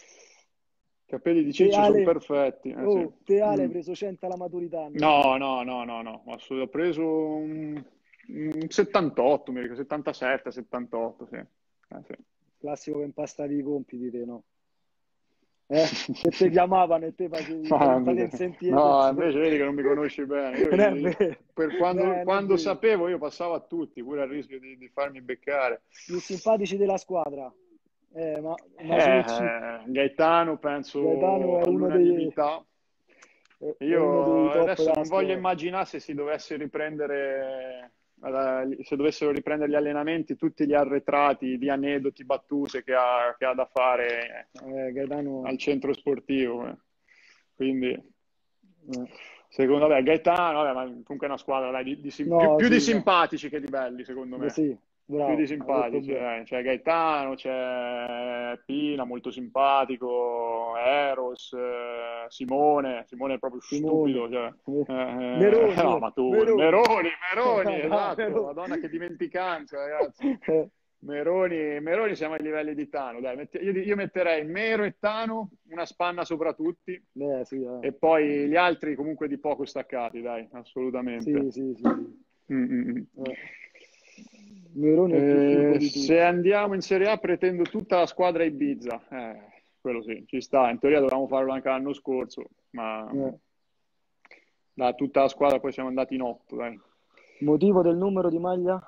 Capelli di Te Ciccio sono Ale, perfetti. Eh, sì. oh, te Ale hai Mm. preso cento alla Maturitana. No, no, no, no, no. Assolut- Ho preso un, un settantotto, mi ricordo, settantasette, settantotto, sì. Eh, sì. Classico che impastavi i compiti, te, no? Eh? Che te chiamavano e te facevi, Ma stavi mica- pazienza no, insieme. invece vedi che non mi conosci bene. Io, Non è io- vero, per quando, no, non è quando vero. sapevo, io passavo a tutti, pure a rischio di, di farmi beccare. Più simpatici della squadra. Eh, ma Eh, Masucci, eh, Gaetano Gaetano penso è uno dei, all'unanimità. è è uno dei Io top adesso della non voglio squadra. immaginare se si dovesse riprendere, eh, se dovessero riprendere gli allenamenti, tutti gli arretrati di aneddoti, battute che ha, che ha da fare Eh, Gaetano, al centro sportivo. eh. Quindi, eh. secondo me, Gaetano, vabbè, ma comunque è una squadra dai, di- di sim- più, No, più di sì, no. simpatici che di belli, secondo Beh, me. sì, Più di bravo, hai detto simpatici, bene. dai. C'è Gaetano, c'è Pina, molto simpatico, Eros, eh, Simone, Simone è proprio Simone, stupido, cioè, eh, eh, eh, Meroni, no, eh, ma tu, Meroni. Meroni, Meroni, Ah, esatto, Meroni. Madonna che dimenticanza, ragazzi. Eh, Meroni, Meroni siamo ai livelli di Tano, dai, metti- io, io metterei Mero e Tano, una spanna sopra tutti, eh, sì, eh. e poi gli altri comunque di poco staccati, dai, Sì, assolutamente. sì, sì, sì. Mm, mm, mm. Eh. Meroni è il più furbo Eh, di se tutti. andiamo in Serie A pretendo tutta la squadra Ibiza. Eh, quello sì, ci sta. In teoria dovevamo farlo anche l'anno scorso, ma Eh. da tutta la squadra poi siamo andati in otto, dai. Motivo del numero di maglia?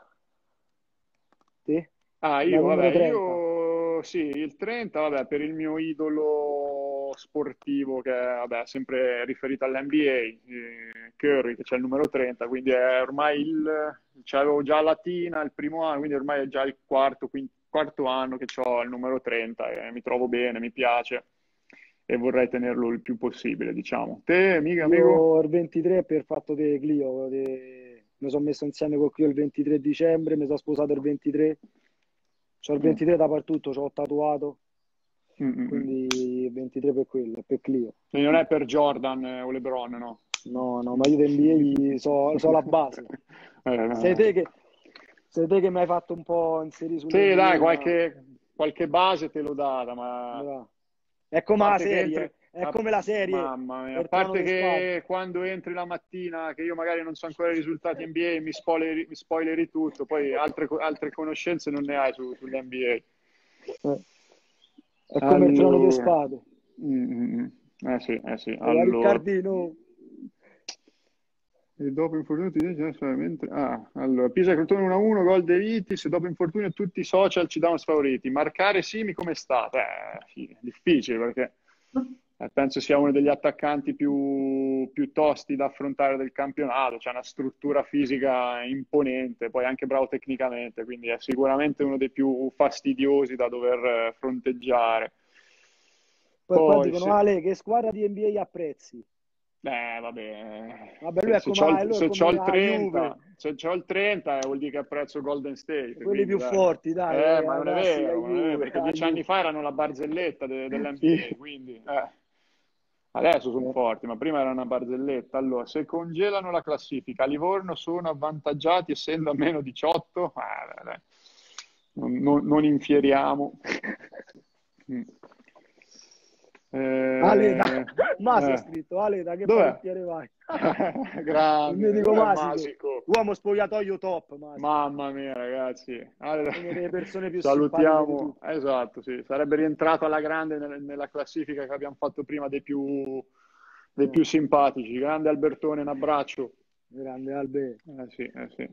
Te? Ah, La io, numero vabbè, trenta. io sì, il trenta, vabbè, per il mio idolo sportivo che è, vabbè, sempre riferito all'N B A, eh, Curry, che c'è il numero trenta, quindi è ormai il, c'avevo già Latina il primo anno, quindi ormai è già il quarto, quin- quarto anno che ho il numero trenta e mi trovo bene, mi piace e vorrei tenerlo il più possibile, diciamo. Te, amico, amico? Io il ventitré per fatto di Clio. de- Mi sono messo insieme con Clio il ventitré dicembre, mi sono sposato il ventitré. C'ho il Mm, ventitré dappertutto, c'ho tatuato. mm, mm, mm. Quindi il ventitré per quello, è per Clio. Quindi non è per Jordan eh, o LeBron, no? No, no, ma io di N B A so, so la base. Eh, Sei no. te che, sei te che mi hai fatto un po' inserire Sì, dai, sull'N B A, ma qualche, qualche base te l'ho data, ma a bravo. È come la parte che entri, serie, è a- come la serie mamma mia, a per Trono parte di Spade. che quando entri la mattina, che io magari non so ancora i risultati N B A, mi spoileri, mi spoileri tutto, poi altre, co- altre conoscenze non ne hai su, sull'N B Eh, è A. come il Trono di Allora, Spade. mm, mm, mm. eh sì, eh sì, Oh, la allora. Riccardino. E dopo infortunio ti dice solamente... Ah, allora, Pisa Crotone uno a uno, gol De Vitis, dopo infortunio tutti i social ci danno sfavoriti. Marcare Simi come sta? Beh, sì, è difficile perché eh, penso sia uno degli attaccanti più, più tosti da affrontare del campionato, c'è una struttura fisica imponente, poi anche bravo tecnicamente, quindi è sicuramente uno dei più fastidiosi da dover eh, fronteggiare. Poi qua Poi dicono, se... Ale, che squadra di N B A apprezzi? Eh, vabbè, Vabbè, lui se, è se c'ho come, il, lui è se c'ho come il la Juve, trenta, se c'ho il trenta eh, vuol dire che apprezzo Golden State, quelli quindi più dai. forti, dai, Eh, eh, ma la non è classica vero, ma non è vero, Juve, perché la dieci anni Juve. fa erano la barzelletta de- Sì. dell'N B A, quindi... eh. Adesso sono Eh, forti, ma prima era una barzelletta. Allora, se congelano la classifica, a Livorno sono avvantaggiati essendo a meno diciotto. Ah, dai, dai. Non, non- non infieriamo. Mm. Ale, da... Eh, Maso ho eh. scritto, Ale, da che Dov'è? parrucchiere vai? Il Grande, mitico dov'è Masico, Masico? uomo spogliatoio top, Masico, Mamma mia, ragazzi. Allora, una delle persone più simpatiche di salutiamo. tutti. Esatto, sì. Sarebbe rientrato alla grande nel- nella classifica che abbiamo fatto prima dei più, dei Eh, più simpatici. Grande Albertone, un abbraccio. grande Albe. Eh sì, eh sì.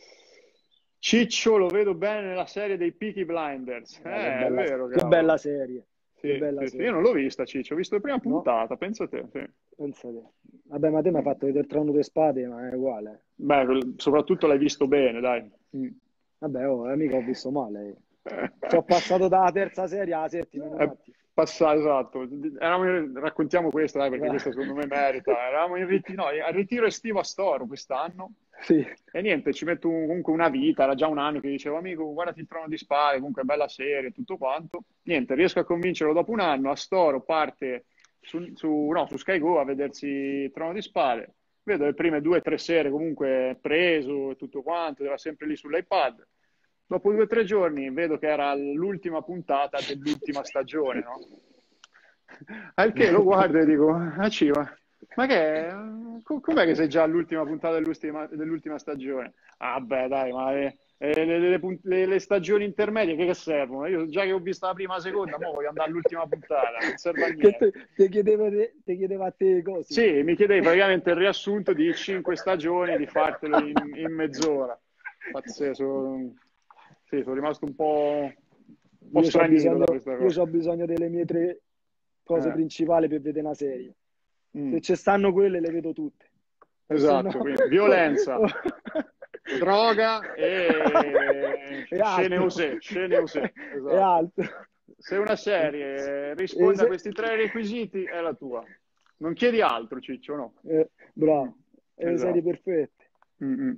Ciccio lo vedo bene nella serie dei Peaky Blinders. Ah, che Eh, è bella, vero, che bella cavolo. serie, che Sì, bella sì, sì. Io serie. non l'ho vista, Ciccio. Ho visto la prima No? puntata, pensa a te. Sì. Pensate. Vabbè, ma te mi hai Mm. fatto vedere il Trono delle Spade, ma è uguale. Beh, quel- soprattutto l'hai visto bene, dai. Mm. Vabbè, oh, eh, mica ho visto male. Io. Ci ho passato dalla terza serie alla settima in un È attimo. passato, esatto. Eravamo in- raccontiamo questa, dai, perché Vai. questa secondo me merita. Eravamo in ritiro, no, al ritiro estivo a Storo quest'anno Sì. e niente, ci metto un- comunque una vita, era già un anno che dicevo, amico, guardati il Trono di Spade, comunque è bella serie, tutto quanto. Niente, riesco a convincerlo dopo un anno, a Storo parte su, su- no, su Sky Go a vedersi il Trono di Spade. Vedo le prime due o tre serie comunque preso e tutto quanto, era sempre lì sull'iPad. Dopo due o tre giorni vedo che era l'ultima puntata dell'ultima stagione, no? Al che lo guardo e dico, ah, Civa, ma che è? Co- Com'è che sei già all'ultima puntata dell'ultima dell'ultima stagione? Ah, beh, dai, ma le, le- le- le punt- le- le stagioni intermedie che, che servono? Io già che ho visto la prima e la seconda, mo voglio andare all'ultima puntata, non serve a Che te, niente. te chiedeva, te, te chiedeva a te così. Sì, mi chiedevi praticamente il riassunto di cinque stagioni, di fartelo in, in mezz'ora. Pazzesco. Sì, sono rimasto un po', un po' Io ho stranito da bisogno, questa io cosa. c'ho bisogno delle mie tre cose Eh, principali per vedere una serie. Se mm, ci stanno quelle, le vedo tutte. E se no, esatto, quindi violenza, droga e e scene altro. osè, scene osè, E esatto. altro. Se una serie E risponde a se- questi tre requisiti, è la tua. Non chiedi altro, Ciccio, no? eh, Mm, bravo. E le serie esatto. perfette. Mm, mm.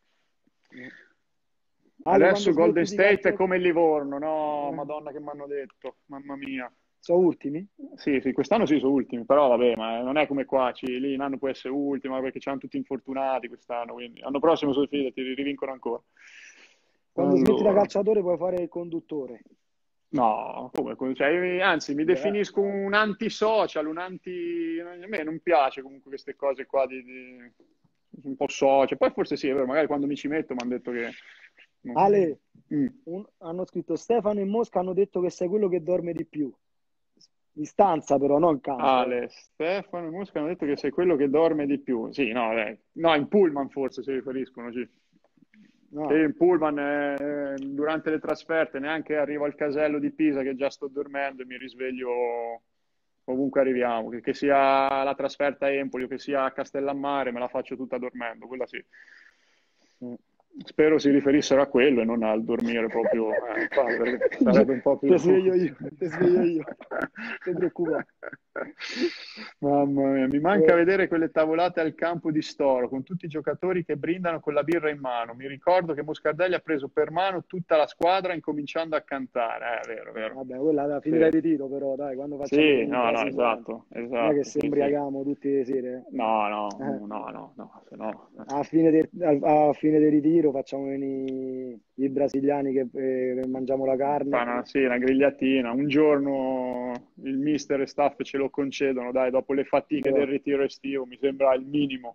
Ale, quando Adesso Golden smetti di State è calcio, come il Livorno, no? eh, Madonna che mi hanno detto, mamma mia. sono ultimi? Sì, sì, quest'anno sì sono ultimi, però vabbè, ma non è come qua, ci, lì un anno può essere ultimo perché c'hanno tutti infortunati quest'anno, quindi l'anno prossimo sono fidati, li rivincono ancora. Quando smetti da Allora, calciatore puoi fare il conduttore. no, come, come- cioè, io- anzi, mi Beh, definisco un anti-social, un anti... A me non piace comunque queste cose qua di, di- un po' social, poi forse sì, è vero, magari quando mi ci metto mi hanno detto che... Ale, Mm. un- hanno scritto Stefano e Mosca hanno detto che sei quello che dorme di più. In stanza però, non in campo. Eh. Ale, Stefano e Mosca hanno detto che sei quello che dorme di più. Sì, no, dai. No, in pullman forse si riferiscono, sì. Che No. io in pullman eh, durante le trasferte neanche arrivo al casello di Pisa che già sto dormendo e mi risveglio ovunque arriviamo, che, che sia la trasferta a Empoli o che sia a Castellammare, me la faccio tutta dormendo, quella sì. Mm. Spero si riferissero a quello e non al dormire proprio, eh, infatti, perché sarebbe un po' più... Te sveglio io, te sveglio io. Non ti preoccupare. Mamma mia, mi manca Eh, vedere quelle tavolate al campo di Storo con tutti i giocatori che brindano con la birra in mano. Mi ricordo che Moscardelli ha preso per mano tutta la squadra incominciando a cantare. Eh, è vero, è vero. vabbè, quella da finire il Sì, ritiro però, dai, quando facciamo sì, venire i no, no, brasiliani. esatto, Non è che esatto, se sì, sì. imbriaghiamo tutte le sere. No, no, Eh. Eh, no, no, no, se no... a fine del, a, a fine del ritiro facciamo venire i brasiliani che, eh, che mangiamo la Fa carne. una, sì, una grigliatina. Un giorno il mister e staff ce lo concedono, dai, dopo le fatiche del Bro, ritiro estivo, mi sembra il minimo.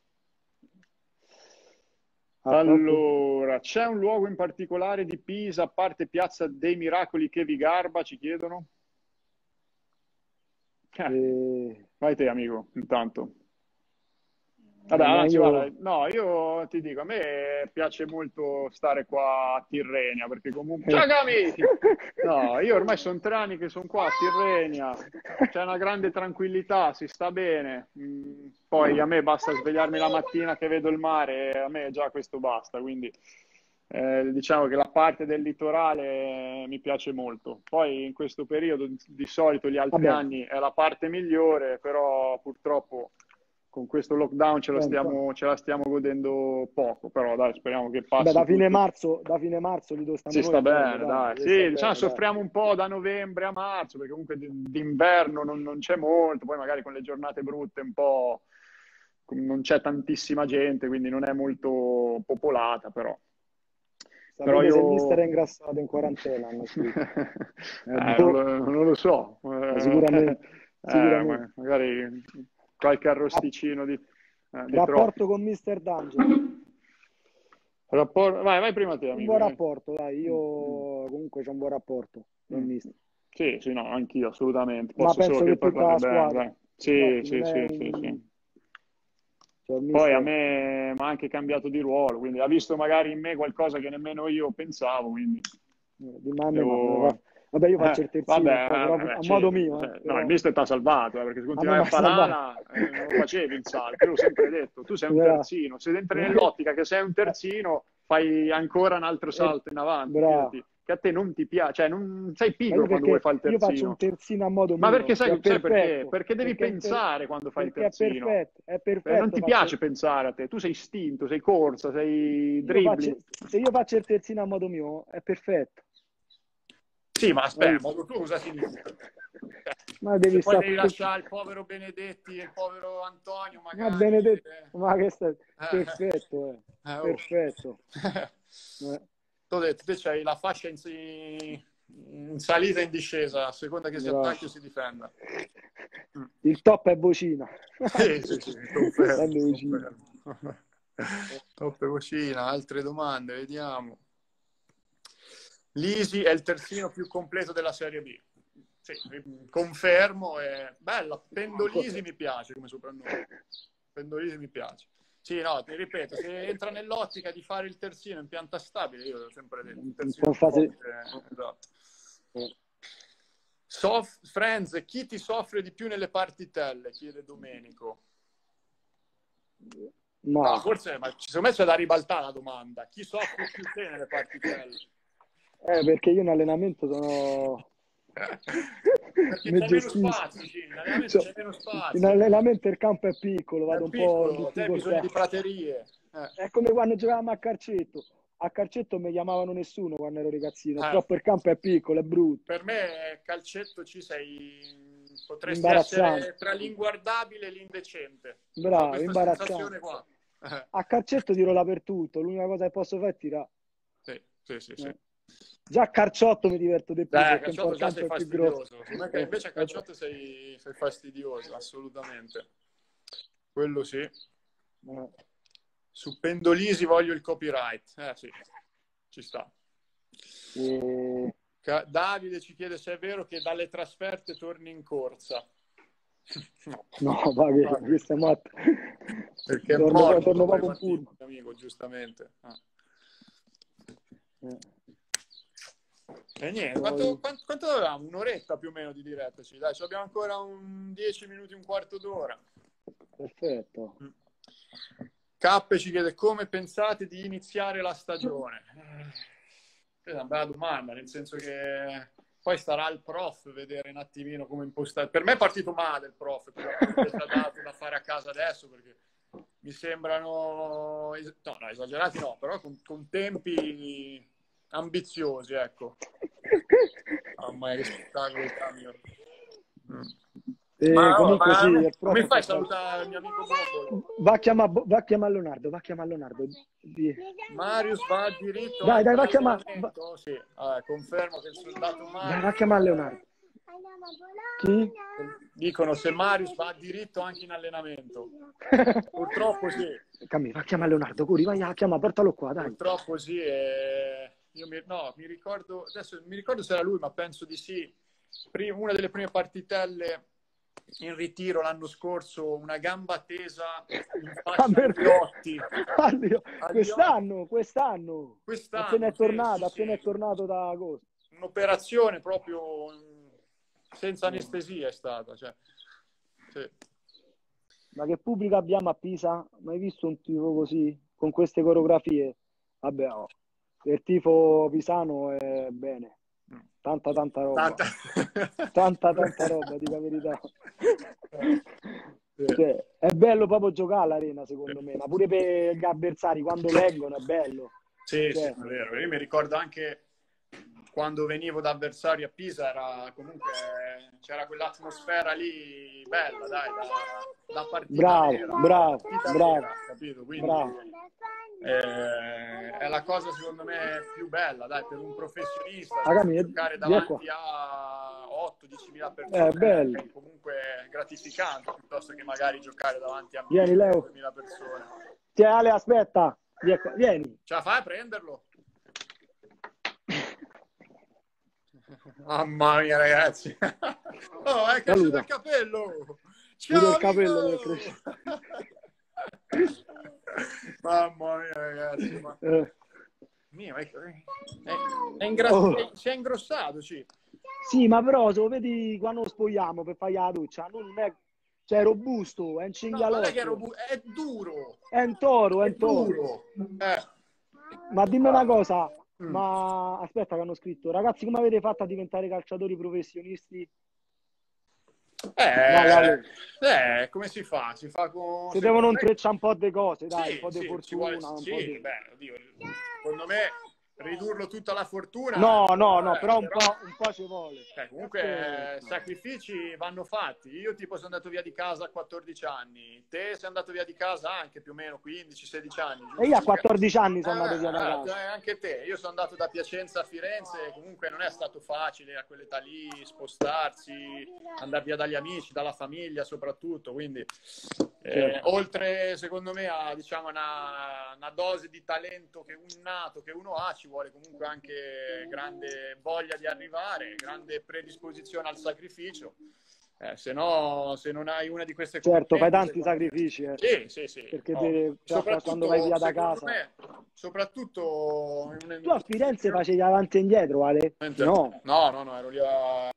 a poco. Allora, c'è un luogo in particolare di Pisa, a parte Piazza dei Miracoli, che vi garba, ci chiedono? Eh, Eh, vai te, amico, intanto. Vabbè, eh, ma anzi, guarda, io, no, io ti dico, a me piace molto stare qua a Tirrenia, perché comunque... eh, Ciao, amici! No, io ormai sono tre anni che sono qua a Tirrenia, c'è una grande tranquillità, si sta bene. Mm, poi a me basta svegliarmi la mattina che vedo il mare, e a me già questo basta, quindi eh, diciamo che la parte del litorale mi piace molto. Poi in questo periodo, di solito, gli altri vabbè, anni, è la parte migliore, però purtroppo con questo lockdown ce la Eh, stiamo, ce la stiamo godendo poco, però dai, speriamo che Vabbè, passi da fine tutto. marzo, da fine marzo li stanno Si noi sta bene, bene, dai, dai. si Sì, sta diciamo, bene, dai. soffriamo un po' da novembre a marzo, perché comunque d- d'inverno non, non c'è molto, poi magari con le giornate brutte un po' non c'è tantissima gente, quindi non è molto popolata, però. Però Sapete se il mister è io... ingrassato in quarantena, hanno scritto. Eh, Eh, non boh, lo, non lo so. ma Eh, sicuramente, eh, sicuramente. ma- magari qualche Rap- arrosticino di, eh, di troppo. rapporto con mister D'Angelo. Rapport- Vai, vai prima te, Un amico. buon Vai. rapporto, dai, io Mm, mm, comunque c'ho un buon rapporto con mm. il mister. Sì, sì, no, anch'io, assolutamente. Ma Posso solo penso che che tutta parlare la bene, squadra, dai. Sì, infatti, non sì, è sì, sì, un... sì. Cioè, il Poi a mister... me mi ha anche cambiato di ruolo, quindi ha visto magari in me qualcosa che nemmeno io pensavo, quindi Di me, a me, ma come devo... fa... Vabbè, io faccio Eh, il terzino, un vabbè, po', eh, però vabbè, a sì. modo mio, eh, Eh, no, il però mister ti ha salvato, eh, perché se a me mi continuavi a ha fare salvato. l'ala eh, non lo facevi il salto. Io l'ho sempre detto, tu sei un Bravo. terzino, se entri nell'ottica che sei un terzino, fai ancora un altro Eh, salto in avanti, bravo. fidati, che a te non ti piace, cioè non sei Ma pigro io quando vuoi perché fare il io faccio un terzino. terzino a modo Ma perché mio, che è sai, sai perché? perfetto, Perché devi perché, è il ter- pensare quando fai il perché è terzino. perfetto, è Eh, non perfetto ti faccio... piace pensare a te, tu sei istinto, sei corsa, sei io faccio... dribbling. Se io faccio il terzino a modo mio, è perfetto. Sì, ma aspetta, Capito? modo tuo cosa significa? Eh, Ma Se devi poi stare... devi lasciare il povero Benedetti e il povero Antonio, Ma magari... benedetto, Eh, ma che sta... eh, Perfetto, eh. eh, oh. Perfetto. Eh. T'ho detto, te c'hai la fascia in, si- in salita e in discesa, a seconda che si Bravo. attacchi o si difenda. Mm. Il top è Vocina. Sì, sì, sì, È confermo, Vocina. confermo. Top vocina, altre domande, vediamo. Lisi è il terzino più completo della Serie B. Sì, confermo, è bella. Pendolisi mi piace come soprannome. Pendolisi mi piace. Sì, no, ti ripeto, se entra nell'ottica di fare il terzino in pianta stabile, io l'ho sempre detto, il Un terzino po' più fase... forte, esatto. Soff- Friends, chi ti soffre di più nelle partitelle? Chiede Domenico. No. No, forse, ma secondo me c'è da ribaltare la domanda. Chi soffre più te nelle partitelle? Eh, perché io in allenamento sono... Perché mi c'è meno gestisco. spazio, sì, in allenamento Cioè, c'è meno in spazio. allenamento il campo è piccolo, È vado un po' in piccolo, te hai bisogno difficoltà. di praterie. Eh. È come quando giocavamo a calcetto. A calcetto non mi chiamavano nessuno quando ero ragazzino, Eh. troppo il campo è piccolo, è brutto. Per me calcetto ci sei, potresti Imbarazzante. essere tra l'inguardabile e l'indecente. Ho Bravo, questa imbarazzante. sensazione qua. Eh. A calcetto tiro dappertutto, l'unica cosa che posso fare è tirare. Sì, sì, sì, sì. Eh. Già a calciotto mi diverto di più Dai, a perché un po' calciotto il già campo sei è più grosso. fastidioso. Secondo me invece a calciotto sei, sei fastidioso, assolutamente. Quello sì. Eh. Su Pendolisi voglio il copyright. Eh sì, ci sta. E... Davide ci chiede se è vero che dalle trasferte torni in corsa. No, No, va che questo è matto. Perché è Torno, morto torno dopo le proprio un partite, amico, giustamente. Ah. Eh. E niente, quanto, quanto, quanto avevamo? Un'oretta più o meno di diretta? Sì, dai, ci abbiamo ancora un dieci minuti, un quarto d'ora. Perfetto. Cappe ci chiede come pensate di iniziare la stagione. È una bella domanda, nel senso che poi starà al prof vedere un attimino come impostare. Per me è partito male il prof, però è dato da fare a casa adesso perché mi sembrano no, no, esagerati no, però con, con tempi ambiziosi, ecco. Mamma mia, che spettacolo il cambio. Mm. E Ma, comunque ma, sì, ma il come fai a prof... salutare il mio amico Bombolo? Va a chiamare va a chiamare Leonardo, va a chiamare Leonardo. Di... Marius va a diritto Dai, anche dai, va a chiamare. all'allenamento? Sì, allora, confermo che il soldato Marius... Dai, va a chiamare Leonardo. Chi? Dicono se Marius va a diritto anche in allenamento. Purtroppo sì. Cammi, va a chiamare Leonardo, Curi, vai a chiamare, portalo qua, dai. Purtroppo sì. E... Io mi... No, mi ricordo... Adesso mi ricordo se era lui, ma penso di sì. Una delle prime partitelle in ritiro l'anno scorso, una gamba tesa in faccia agli occhi. Quest'anno, quest'anno. Quest'anno, appena è sì, tornato, sì, appena sì. è tornato da agosto. Un'operazione proprio senza anestesia è stata. Cioè. Sì. Ma che pubblico abbiamo a Pisa? Mai visto un tifo così? Con queste coreografie? Vabbè, oh. Il tifo pisano è bene. Tanta tanta roba. Tanta tanta tanta roba, dico la verità. Sì. Cioè, è bello proprio giocare all'arena, secondo Sì. me, ma pure per gli avversari quando vengono è bello. Sì, sì, Cioè, è vero. Io mi ricordo anche quando venivo da avversario a Pisa, era comunque c'era quell'atmosfera lì bella, dai, da, da partita bravo, vera, da bravo, partita bravo, vera, capito? Quindi bravo. eh, è la cosa secondo me più bella, dai, per un professionista Ragazzi, giocare vieni qua. davanti a otto dieci mila È persone bello. è comunque gratificante, piuttosto che magari giocare davanti a Vieni, mille Leo. duemila persone. Tieni, Ale, aspetta. Vieni qua, vieni. Ce la fai a prenderlo? Mamma mia, ragazzi. Oh, è cresciuto Saluta. il capello. Pure Ciao, il capello mi è amico. cresciuto. Mamma mia, ragazzi. Ma... Eh. Mio, è, è, è ingra... Oh. è- si è ingrossato, sì. Sì, ma però se lo vedi quando lo spogliamo per fare la doccia, non è... Cioè, è robusto, è un No, non è che è, cinghialotto. robu- è duro. È un toro, è È un toro. duro. Eh. Ma dimmi una cosa, Mm. ma aspetta che hanno scritto, ragazzi, come avete fatto a diventare calciatori professionisti? Vai, Ale. Eh, eh, come si fa? Si fa con... Si secondo devono me... intrecciare un po' di cose, dai, un Sì, po' di sì, ci vuole... fortuna, un po' Sì, di... beh, oddio, secondo me ridurlo tutta alla fortuna... No, no, no, eh, però un però... po', un po' ci vuole. Eh, comunque eh, sacrifici vanno fatti. Io tipo sono andato via di casa a quattordici anni, te sei andato via di casa anche più o meno quindici sedici anni, giusto? E io a quattordici anni sono Eh, andato via da eh, casa. eh, anche te. Io sono andato da Piacenza a Firenze, comunque non è stato facile a quell'età lì spostarsi, andare via dagli amici, dalla famiglia soprattutto, quindi eh, Certo. oltre secondo me a diciamo una, una dose di talento che un nato che uno ha, ci vuole comunque anche grande voglia di arrivare, grande predisposizione al sacrificio. Eh, se no, se non hai una di queste Certo, fai competenze, tanti secondo me... sacrifici, eh. Sì, sì, sì. Perché No. te- quando vai Soprattutto, via da secondo casa... me, soprattutto... Tu a Firenze facevi avanti e indietro, Ale? No. No, no, no, ero lì a...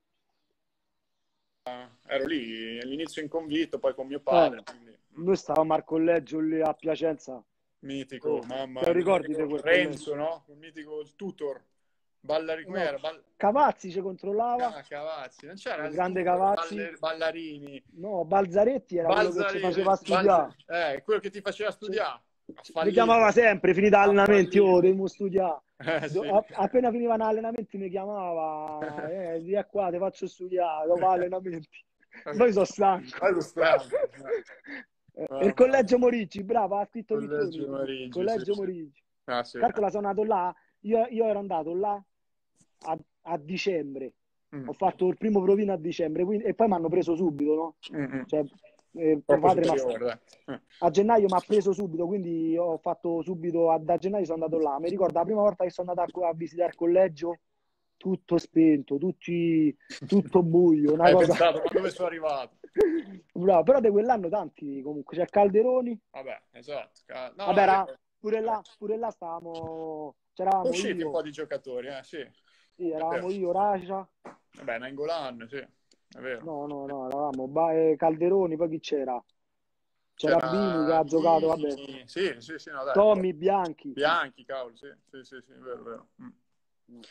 ero lì all'inizio in convitto, poi con mio padre. Eh, Quindi... noi stavamo al collegio lì a Piacenza. Mitico, Oh, mamma, te lo il ricordi di mitico quel Renzo, collegio? no? Il mitico il tutor. Ballari, No, com'era? Ball... Cavazzi ci controllava, Ah, Cavazzi, non c'era il il grande tutor, Cavazzi. baller- Ballarini. No, Balzaretti era quello che ci Balzarini, faceva studiare. Balz- eh, quello che ti faceva Ci- studiare. Ha Mi chiamava fallito. sempre, finita Ha allenamenti, oh, fallito. devo studiare. Eh, Do- sì. a- appena finivano gli allenamenti mi chiamava, eh, via qua, ti faccio studiare, dopo gli allenamenti. Poi sono stanco. Poi lo stanco. Eh, E il Mamma collegio mia. Morigi, bravo, ha scritto Collegio Vittoni. Marigi, sì, Collegio sì. Morigi. Ah, sì. Calcola, sono andato là, io, io ero andato là a, a dicembre, Mm. ho fatto il primo provino a dicembre, quindi- e poi mi hanno preso subito, no? Mm-mm. Cioè, eh, mio Troppo padre m'ha- superiore, dai. Eh. a gennaio mi ha preso subito, quindi ho fatto subito, a- da gennaio sono andato là. Mi ricordo la prima volta che sono andato a, a visitare il collegio, tutto spento, tutti, tutto buio, una Hai cosa... pensato, ma dove sono arrivato? Bravo, però di quell'anno tanti comunque, c'è Calderoni, Vabbè, esatto. Ca- No, vabbè, no, era, io... pure eh, là, pure là stavamo, sono c'eravamo usciti un po' io, di giocatori, eh, sì. sì, È vero. eravamo io, Racia, Vabbè, Nainggolan, sì, è vero. no, no, no, eravamo Ba- eh, Calderoni, poi chi c'era? C'era Bini che C'era ha giocato, vabbè, Bini, sì, sì, sì, no, dai. Tommy Bianchi. Bianchi, cavolo, sì, sì, sì, sì, è vero, è vero. Mm. Mm.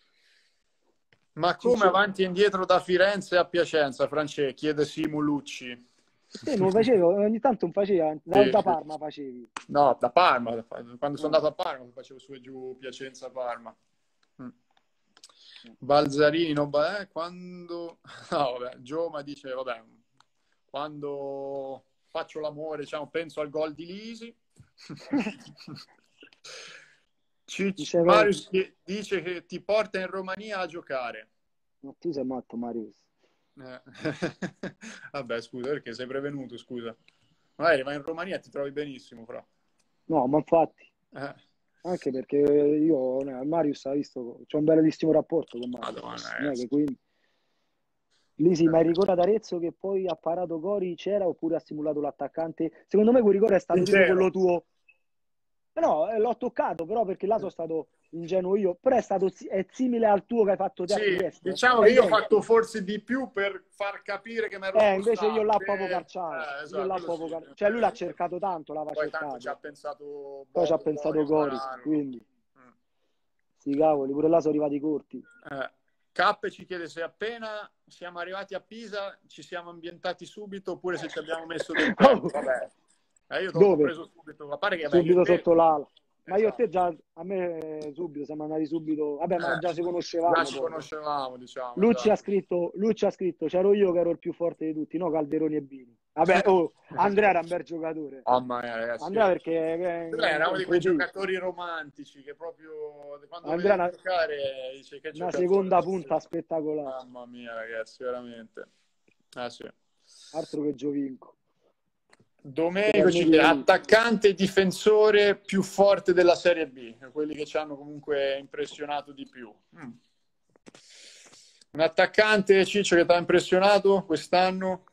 Ma come Ciccio, avanti e indietro da Firenze a Piacenza, France? Chiede Simo Lucci. te non facevo, ogni tanto non faceva, da, Sì, da sì. Parma facevi. No, da Parma, da- quando sono Ah. andato a Parma facevo su e giù Piacenza-Parma. Mm. Balzarini, non ba- eh, quando... No, vabbè, Gioma dice, vabbè, quando faccio l'amore, diciamo, penso al gol di Lisi. Cic- Diceva, Marius che dice che ti porta in Romania a giocare. ma tu sei matto, Marius. Eh. Vabbè, scusa, perché sei prevenuto, scusa. Magari vai in Romania e ti trovi benissimo, però. No, ma infatti, Eh. anche perché io, eh, Marius ha visto, c'ho un bellissimo rapporto con Marius. Madonna, Non è ragazzi. che quindi... Lì sì, ma il rigore ad Arezzo che poi ha parato Gori c'era oppure ha simulato l'attaccante? Secondo me quel rigore è stato tipo Sincero. quello tuo. No, eh, l'ho toccato però perché là sono stato ingenuo io, però è stato è simile al tuo che hai fatto te a Sì, Trieste. diciamo È che io ho identico. fatto forse di più per far capire che mi ero Eh, invece io l'ho spostato. proprio che- calciato. Eh, Io esatto, l'ho quello proprio sì, cal- è Cioè lui l'ha vero. cercato tanto, l'aveva Poi tanto ci ha cercato. pensato Poi ci ha Bobo, Gori pensato a Gori, spararlo. quindi Mm. sti cavoli, pure là sono arrivati corti. Eh. Cappe ci chiede se appena siamo arrivati a Pisa ci siamo ambientati subito oppure se ci abbiamo messo del tempo. Oh, Vabbè, eh, io dopo ho dove? preso subito, a parte che vabbè, io e Subito te... sotto l'ala. Ma io e te Esatto. già, a me subito, siamo andati subito. Vabbè, ma Eh, già ci già conoscevamo ci poi. conoscevamo, diciamo, Lui ci ha esatto. scritto, lui ci ha scritto, c'ero io che ero il più forte di tutti, no Calderoni e Bini. Vabbè, oh, Andrea era un bel giocatore. Mamma mia, ragazzi. Andrea perché è Beh, era uno un di quei cretino. giocatori romantici che proprio quando lo Andrea vedevi una, giocare dice che una giocatore. seconda punta spettacolare. Mamma mia, ragazzi, veramente. Eh sì. Altro che Giovinco. Che Domenico al ci mio chiede livello. attaccante e difensore più forte della Serie B, quelli che ci hanno comunque impressionato di più. Mm. Un attaccante, Ciccio, che ti ha impressionato quest'anno?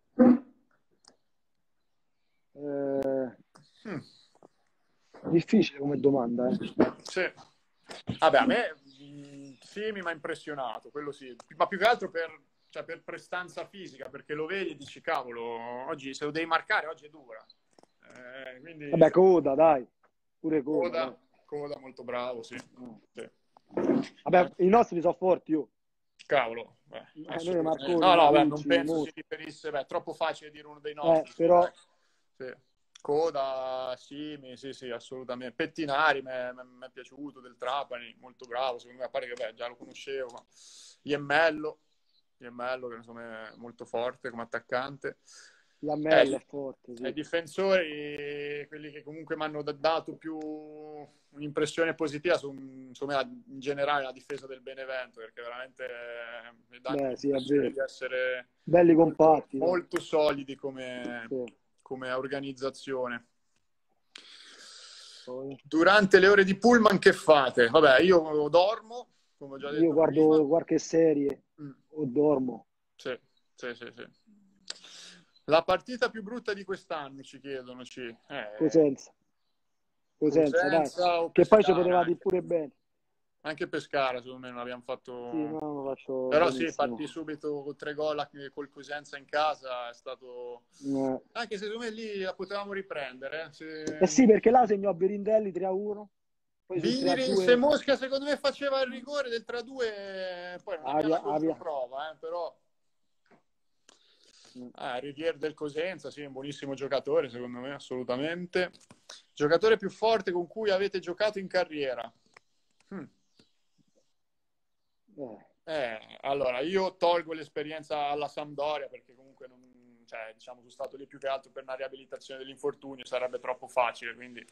Eh, Mm. difficile come domanda, eh. Sì. Vabbè, a me mh, sì, mi ha impressionato, quello sì, ma più che altro per, cioè, per prestanza fisica, perché lo vedi e dici, cavolo, oggi se lo devi marcare, oggi è dura. Eh, quindi Vabbè, Coda, dai. Pure Coda, Coda, dai. Coda molto bravo, sì. No. Sì. Vabbè, i nostri sono forti, io. Cavolo, beh, Eh, noi assolutamente. Marconi, No, no, beh, non Marucci, penso si Mosca. riferisse, beh, è troppo facile dire uno dei Eh, nostri, sì, però, dai. Sì. Coda, Simi, sì, sì, assolutamente. Pettinari mi è piaciuto, del Trapani, molto bravo, secondo me, a parte che beh, già lo conoscevo, ma Iemmello, Iemmello che insomma è molto forte come attaccante. Lamella Eh, è forte, ai sì. difensori, quelli che comunque mi hanno dato più un'impressione positiva su, insomma, in generale la difesa del Benevento, perché veramente mi danno Beh, sì, è l'impressione vero. di essere Belli molto, compatti, dai. molto solidi come, Sì. come organizzazione. Poi, Durante le ore di pullman che fate? Vabbè, io dormo, come ho già io detto prima. guardo qualche serie Mm, o dormo. sì, sì, sì, sì. La partita più brutta di quest'anno, ci chiedono, ci. Eh, Cosenza. Cosenza, dai. Cosenza o Che poi ci Pescara poteva dire anche. pure bene. Anche Pescara, secondo me, non abbiamo Sì, fatto... no, lo faccio Però sì, partì benissimo. subito con tre gol col Cosenza in casa, è stato... Eh. Anche se secondo me lì la potevamo riprendere. eh. Eh Se... sì, perché là segnò Birindelli tre a uno, poi sul Biri, se tre a due Mosca secondo me faceva il rigore del tre a due, poi non abbiamo avia, la avia. controprova, eh, però... Ah, Rivier del Cosenza, sì, un buonissimo giocatore, secondo me, assolutamente. Giocatore più forte con cui avete giocato in carriera? Hmm. Eh. Eh, allora, io tolgo l'esperienza alla Sampdoria perché comunque non, cioè, diciamo, sono stato lì più che altro per una riabilitazione dell'infortunio, sarebbe troppo facile, quindi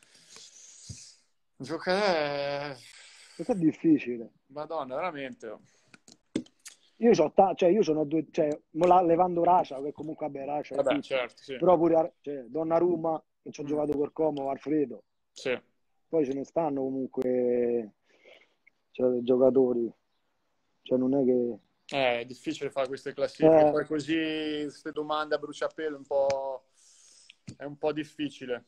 giocare, Questo è difficile. Madonna, veramente. Io c'ho ta- cioè io sono due, cioè, mo la- levando Racia, che comunque vabbè, Racia è Vabbè, tutto. certo, sì. Però pure cioè, Donnarumma, che ci ho Mm, giocato col Como, Alfredo. sì. Poi ce ne stanno comunque cioè, dei giocatori. Cioè non è che... Eh, è difficile fare queste classifiche, Eh, poi così queste domande a bruciapelo un po'... è un po' difficile.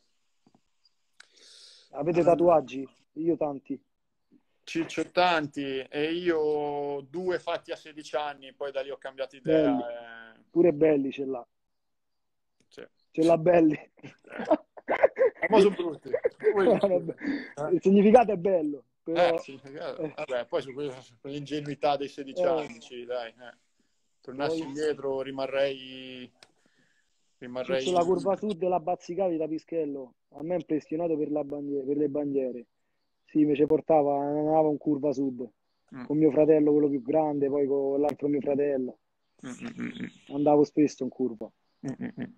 avete Um, tatuaggi? Io tanti. Ciccio tanti e io due fatti a sedici anni, poi da lì ho cambiato Belli. idea. E... Pure belli ce l'ha. Sì. Ce l'ha belli. Ma sono brutti. Eh, Il significato è bello, eh, però... sì, Eh, vabbè, poi su que- su quell'ingenuità dei sedici eh, anni, sì, dai. Eh. Tornassi poi indietro rimarrei... Ciccio rimarrei... la curva sud della Bazzicavi da Pischello. A me è impressionato per, la bandiera, per le bandiere. Sì, invece portava, andava in curva sud. Mm, Con mio fratello, quello più grande, poi con l'altro mio fratello. mm, mm, mm, Andavo spesso in curva. mm, mm, mm.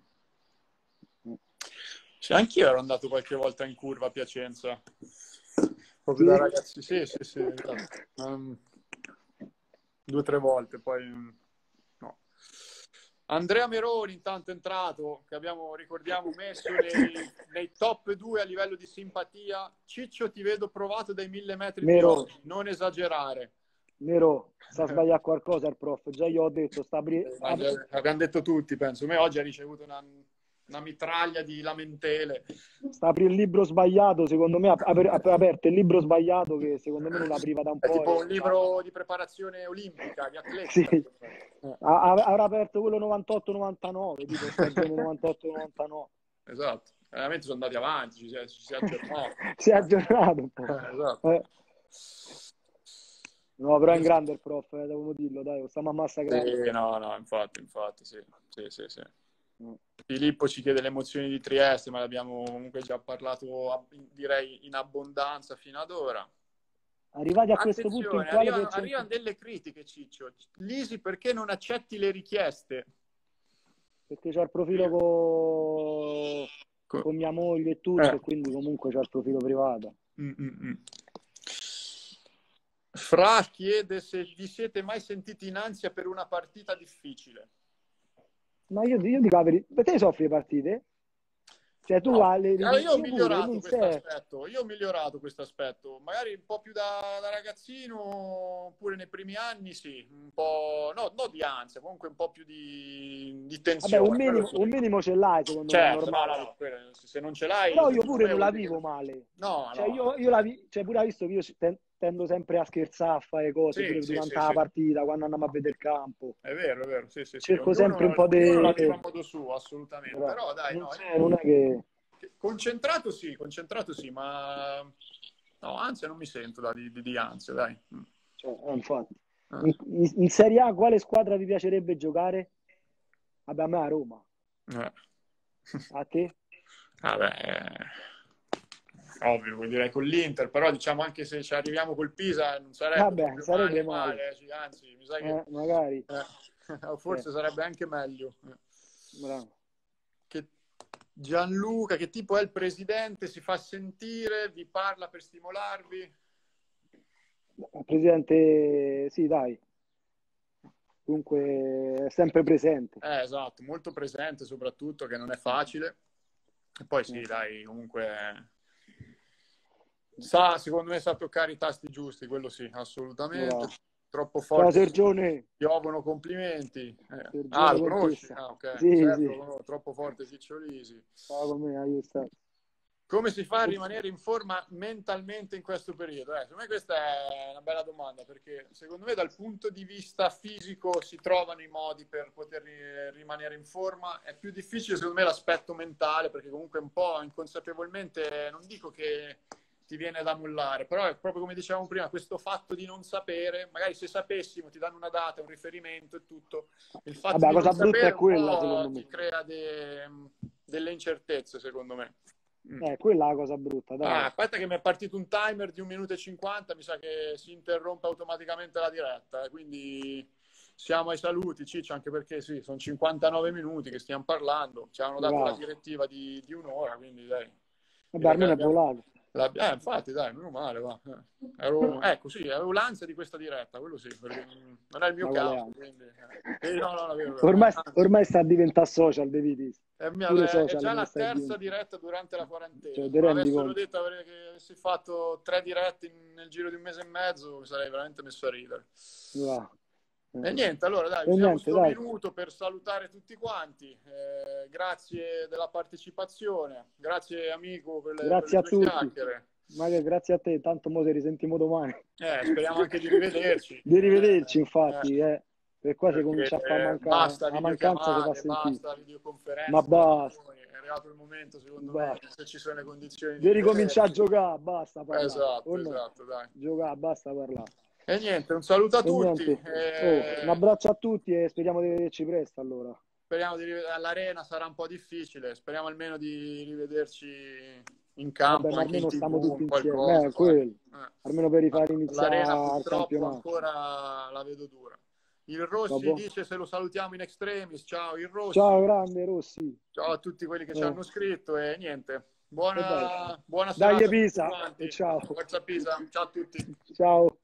Sì, anch'io ero andato qualche volta in curva a Piacenza. Proprio da Sì? ragazzi, sì, sì, sì. esatto. Um, due o tre volte, poi um, no. Andrea Meroni, intanto è entrato, che abbiamo, ricordiamo, messo nei, nei top due a livello di simpatia. Ciccio, ti vedo provato dai mille metri di Mero, oggi, non esagerare. Mero, sta sbagliando qualcosa il prof. Già io ho detto, sta apri- Ma ap- già- abbiamo detto tutti, penso. Me oggi ha ricevuto una, una mitraglia di lamentele. sta aprì il libro sbagliato, secondo me ha ha- ha aperto il libro sbagliato che secondo me non l'apriva da un È po' tipo un e c'ha- libro di preparazione olimpica, di sì. atletica. Eh, Ha- ha- avrà aperto quello novantotto novantanove, tipo stagione novantotto novantanove. esatto, veramente sono andati avanti, ci si è, ci si è aggiornati. Si è aggiornato un po'. Eh, esatto. Eh, No, però è in grande il prof, eh, devo dirlo, dai, stiamo a massacrare. Sì, no, no, infatti, infatti, sì, sì, sì, sì. Mm. Filippo ci chiede le emozioni di Trieste, ma l'abbiamo comunque già parlato, direi, in abbondanza fino ad ora. Arrivati a questo punto in Attenzione, quale arrivano, percentuale? arrivano delle critiche, Ciccio. Lisi, perché non accetti le richieste? Perché c'ho il profilo con Co- con mia moglie e tutto, eh. e quindi comunque c'ho il profilo privato. Mm, mm, mm. Fra chiede se vi siete mai sentiti in ansia per una partita difficile. Ma io, io dico la verità, per te soffri le partite? Cioè tu No, alle allora, io ho io pure, migliorato non questo sei... aspetto, io ho migliorato questo aspetto, magari un po' più da, da ragazzino, pure nei primi anni, sì, un po', no, no di ansia, comunque un po' più di, di Vabbè, un tensione, quello minimo, sì. un minimo ce l'hai, secondo me, è Certo, no, no, normale. no, quello- se non ce l'hai, Però io secondo pure me non vuol la dire vivo che... male. No, Cioè, no, io, io la vi- cioè, pure hai visto che io ten- tendo sempre a scherzare, a fare cose, sì, pure sì, durante sì, la sì, partita, quando andiamo a vedere il campo. è vero, è vero, sì, sì, sì, Cerco sempre un ognuno, po' ognuno la vive di... a modo suo, assolutamente, Bravo. però dai, Non no, c'è, non è che... concentrato sì, concentrato sì, ma no, ansia non mi sento da, di, di, di ansia, dai. Mm. Cioè, eh, infatti. Eh. In, in- in Serie A quale squadra vi piacerebbe giocare? Vabbè, a me a Roma. Eh. A te? Vabbè, ovvio, vuol dire con l'Inter, però diciamo anche se ci arriviamo col Pisa non sarebbe Vabbè, proprio male, sarebbe male. male, eh, anzi, mi sa che Eh, magari. eh, Cioè, forse sarebbe anche meglio. Eh. bravo. Che Gianluca, che tipo è il presidente? Si fa sentire, vi parla per stimolarvi? Il presidente, sì, dai. Comunque è sempre presente. Eh, esatto, molto presente soprattutto, che non è facile. E poi sì, Eh, dai, comunque sa, secondo me sa toccare i tasti giusti, quello sì, assolutamente. bravo. Troppo Ciao forte, Sergione. piovono complimenti. Eh. Ah, Sergione lo conosci? Contessa. Ah, ok, Sì, certo, lo sì. conosco, troppo forte Cicciolisi. Stava con me, aiuto. Come si fa a rimanere in forma mentalmente in questo periodo? Eh, secondo me questa è una bella domanda, perché secondo me dal punto di vista fisico si trovano i modi per poter rimanere in forma. È più difficile secondo me l'aspetto mentale, perché comunque un po' inconsapevolmente, non dico che ti viene da mollare, però è proprio come dicevamo prima, questo fatto di non sapere, magari se sapessimo ti danno una data, un riferimento e tutto, il fatto Vabbè, la di non cosa brutta è sapere un quella, po' secondo ti me. crea de... delle incertezze, secondo me. Mm. Eh, quella è la cosa brutta, Ah, dai. aspetta che mi è partito un timer di un minuto e cinquanta, mi sa che si interrompe automaticamente la diretta, eh, quindi siamo ai saluti, Ciccio, anche perché sì, sono cinquantanove minuti che stiamo parlando, ci hanno dato la Bravo. direttiva di, di un'ora, quindi dai, Vabbè, direi che almeno è l'abbiamo... volato. l'abbi- Eh, infatti, dai, meno male, va. Eh. Ero... Ecco, sì, avevo l'ansia di questa diretta, quello sì, perché non è il mio Ma quale campo, ansia? quindi... Eh. Eh, no, no, no, vero, vero. Ormai, Anzi, ormai sta a diventare social, devi dire. è, mia- Pure è social già ne la stai terza diventando. diretta durante la quarantena. Cioè, Se ti me rendi l'avessero conto? detto avrei- che avessi fatto tre dirette in- nel giro di un mese e mezzo, mi sarei veramente messo a ridere. Va. E Eh. niente, allora dai, E usiamo niente, sto dai. minuto per salutare tutti quanti. Eh, grazie della partecipazione, grazie amico per le, per le Grazie a tue tutti. chiacchiere. Ma che grazie a te, tanto mo ci risentiamo domani. Eh, speriamo anche di rivederci. Di rivederci, Eh, eh, infatti, eh. Per qua si perché comincia a far eh, mancare, basta la mancanza si fa videochiamate, sentire. basta Ma videoconferenze tra basta, noi. È arrivato il momento, secondo me, basta. se ci sono le condizioni di Devi ricominciare a rivederci. giocare, basta parlare. O Esatto, no? esatto, dai. Giocare, basta parlare. E niente, un saluto a E tutti. niente. Oh, un eh, abbraccio a tutti e speriamo di vederci presto allora. speriamo di rivederci all'arena, sarà un po' difficile. Speriamo almeno di rivederci in Vabbè, campo, ma anche in almeno stiamo T V, tutti un insieme. qualcosa. Eh, Dai. quello. Eh. Almeno per rifare L'arena iniziare il purtroppo campionato. ancora la vedo dura. Il Rossi Vabbè. dice se lo salutiamo in extremis. Ciao il Ciao, Rossi. grande Rossi. Ciao a tutti quelli che ci Eh. hanno scritto e niente. E dai. Buona, buona Dai serata a tutti Pisa e quanti. ciao. Forza Pisa. Ciao a tutti. Ciao.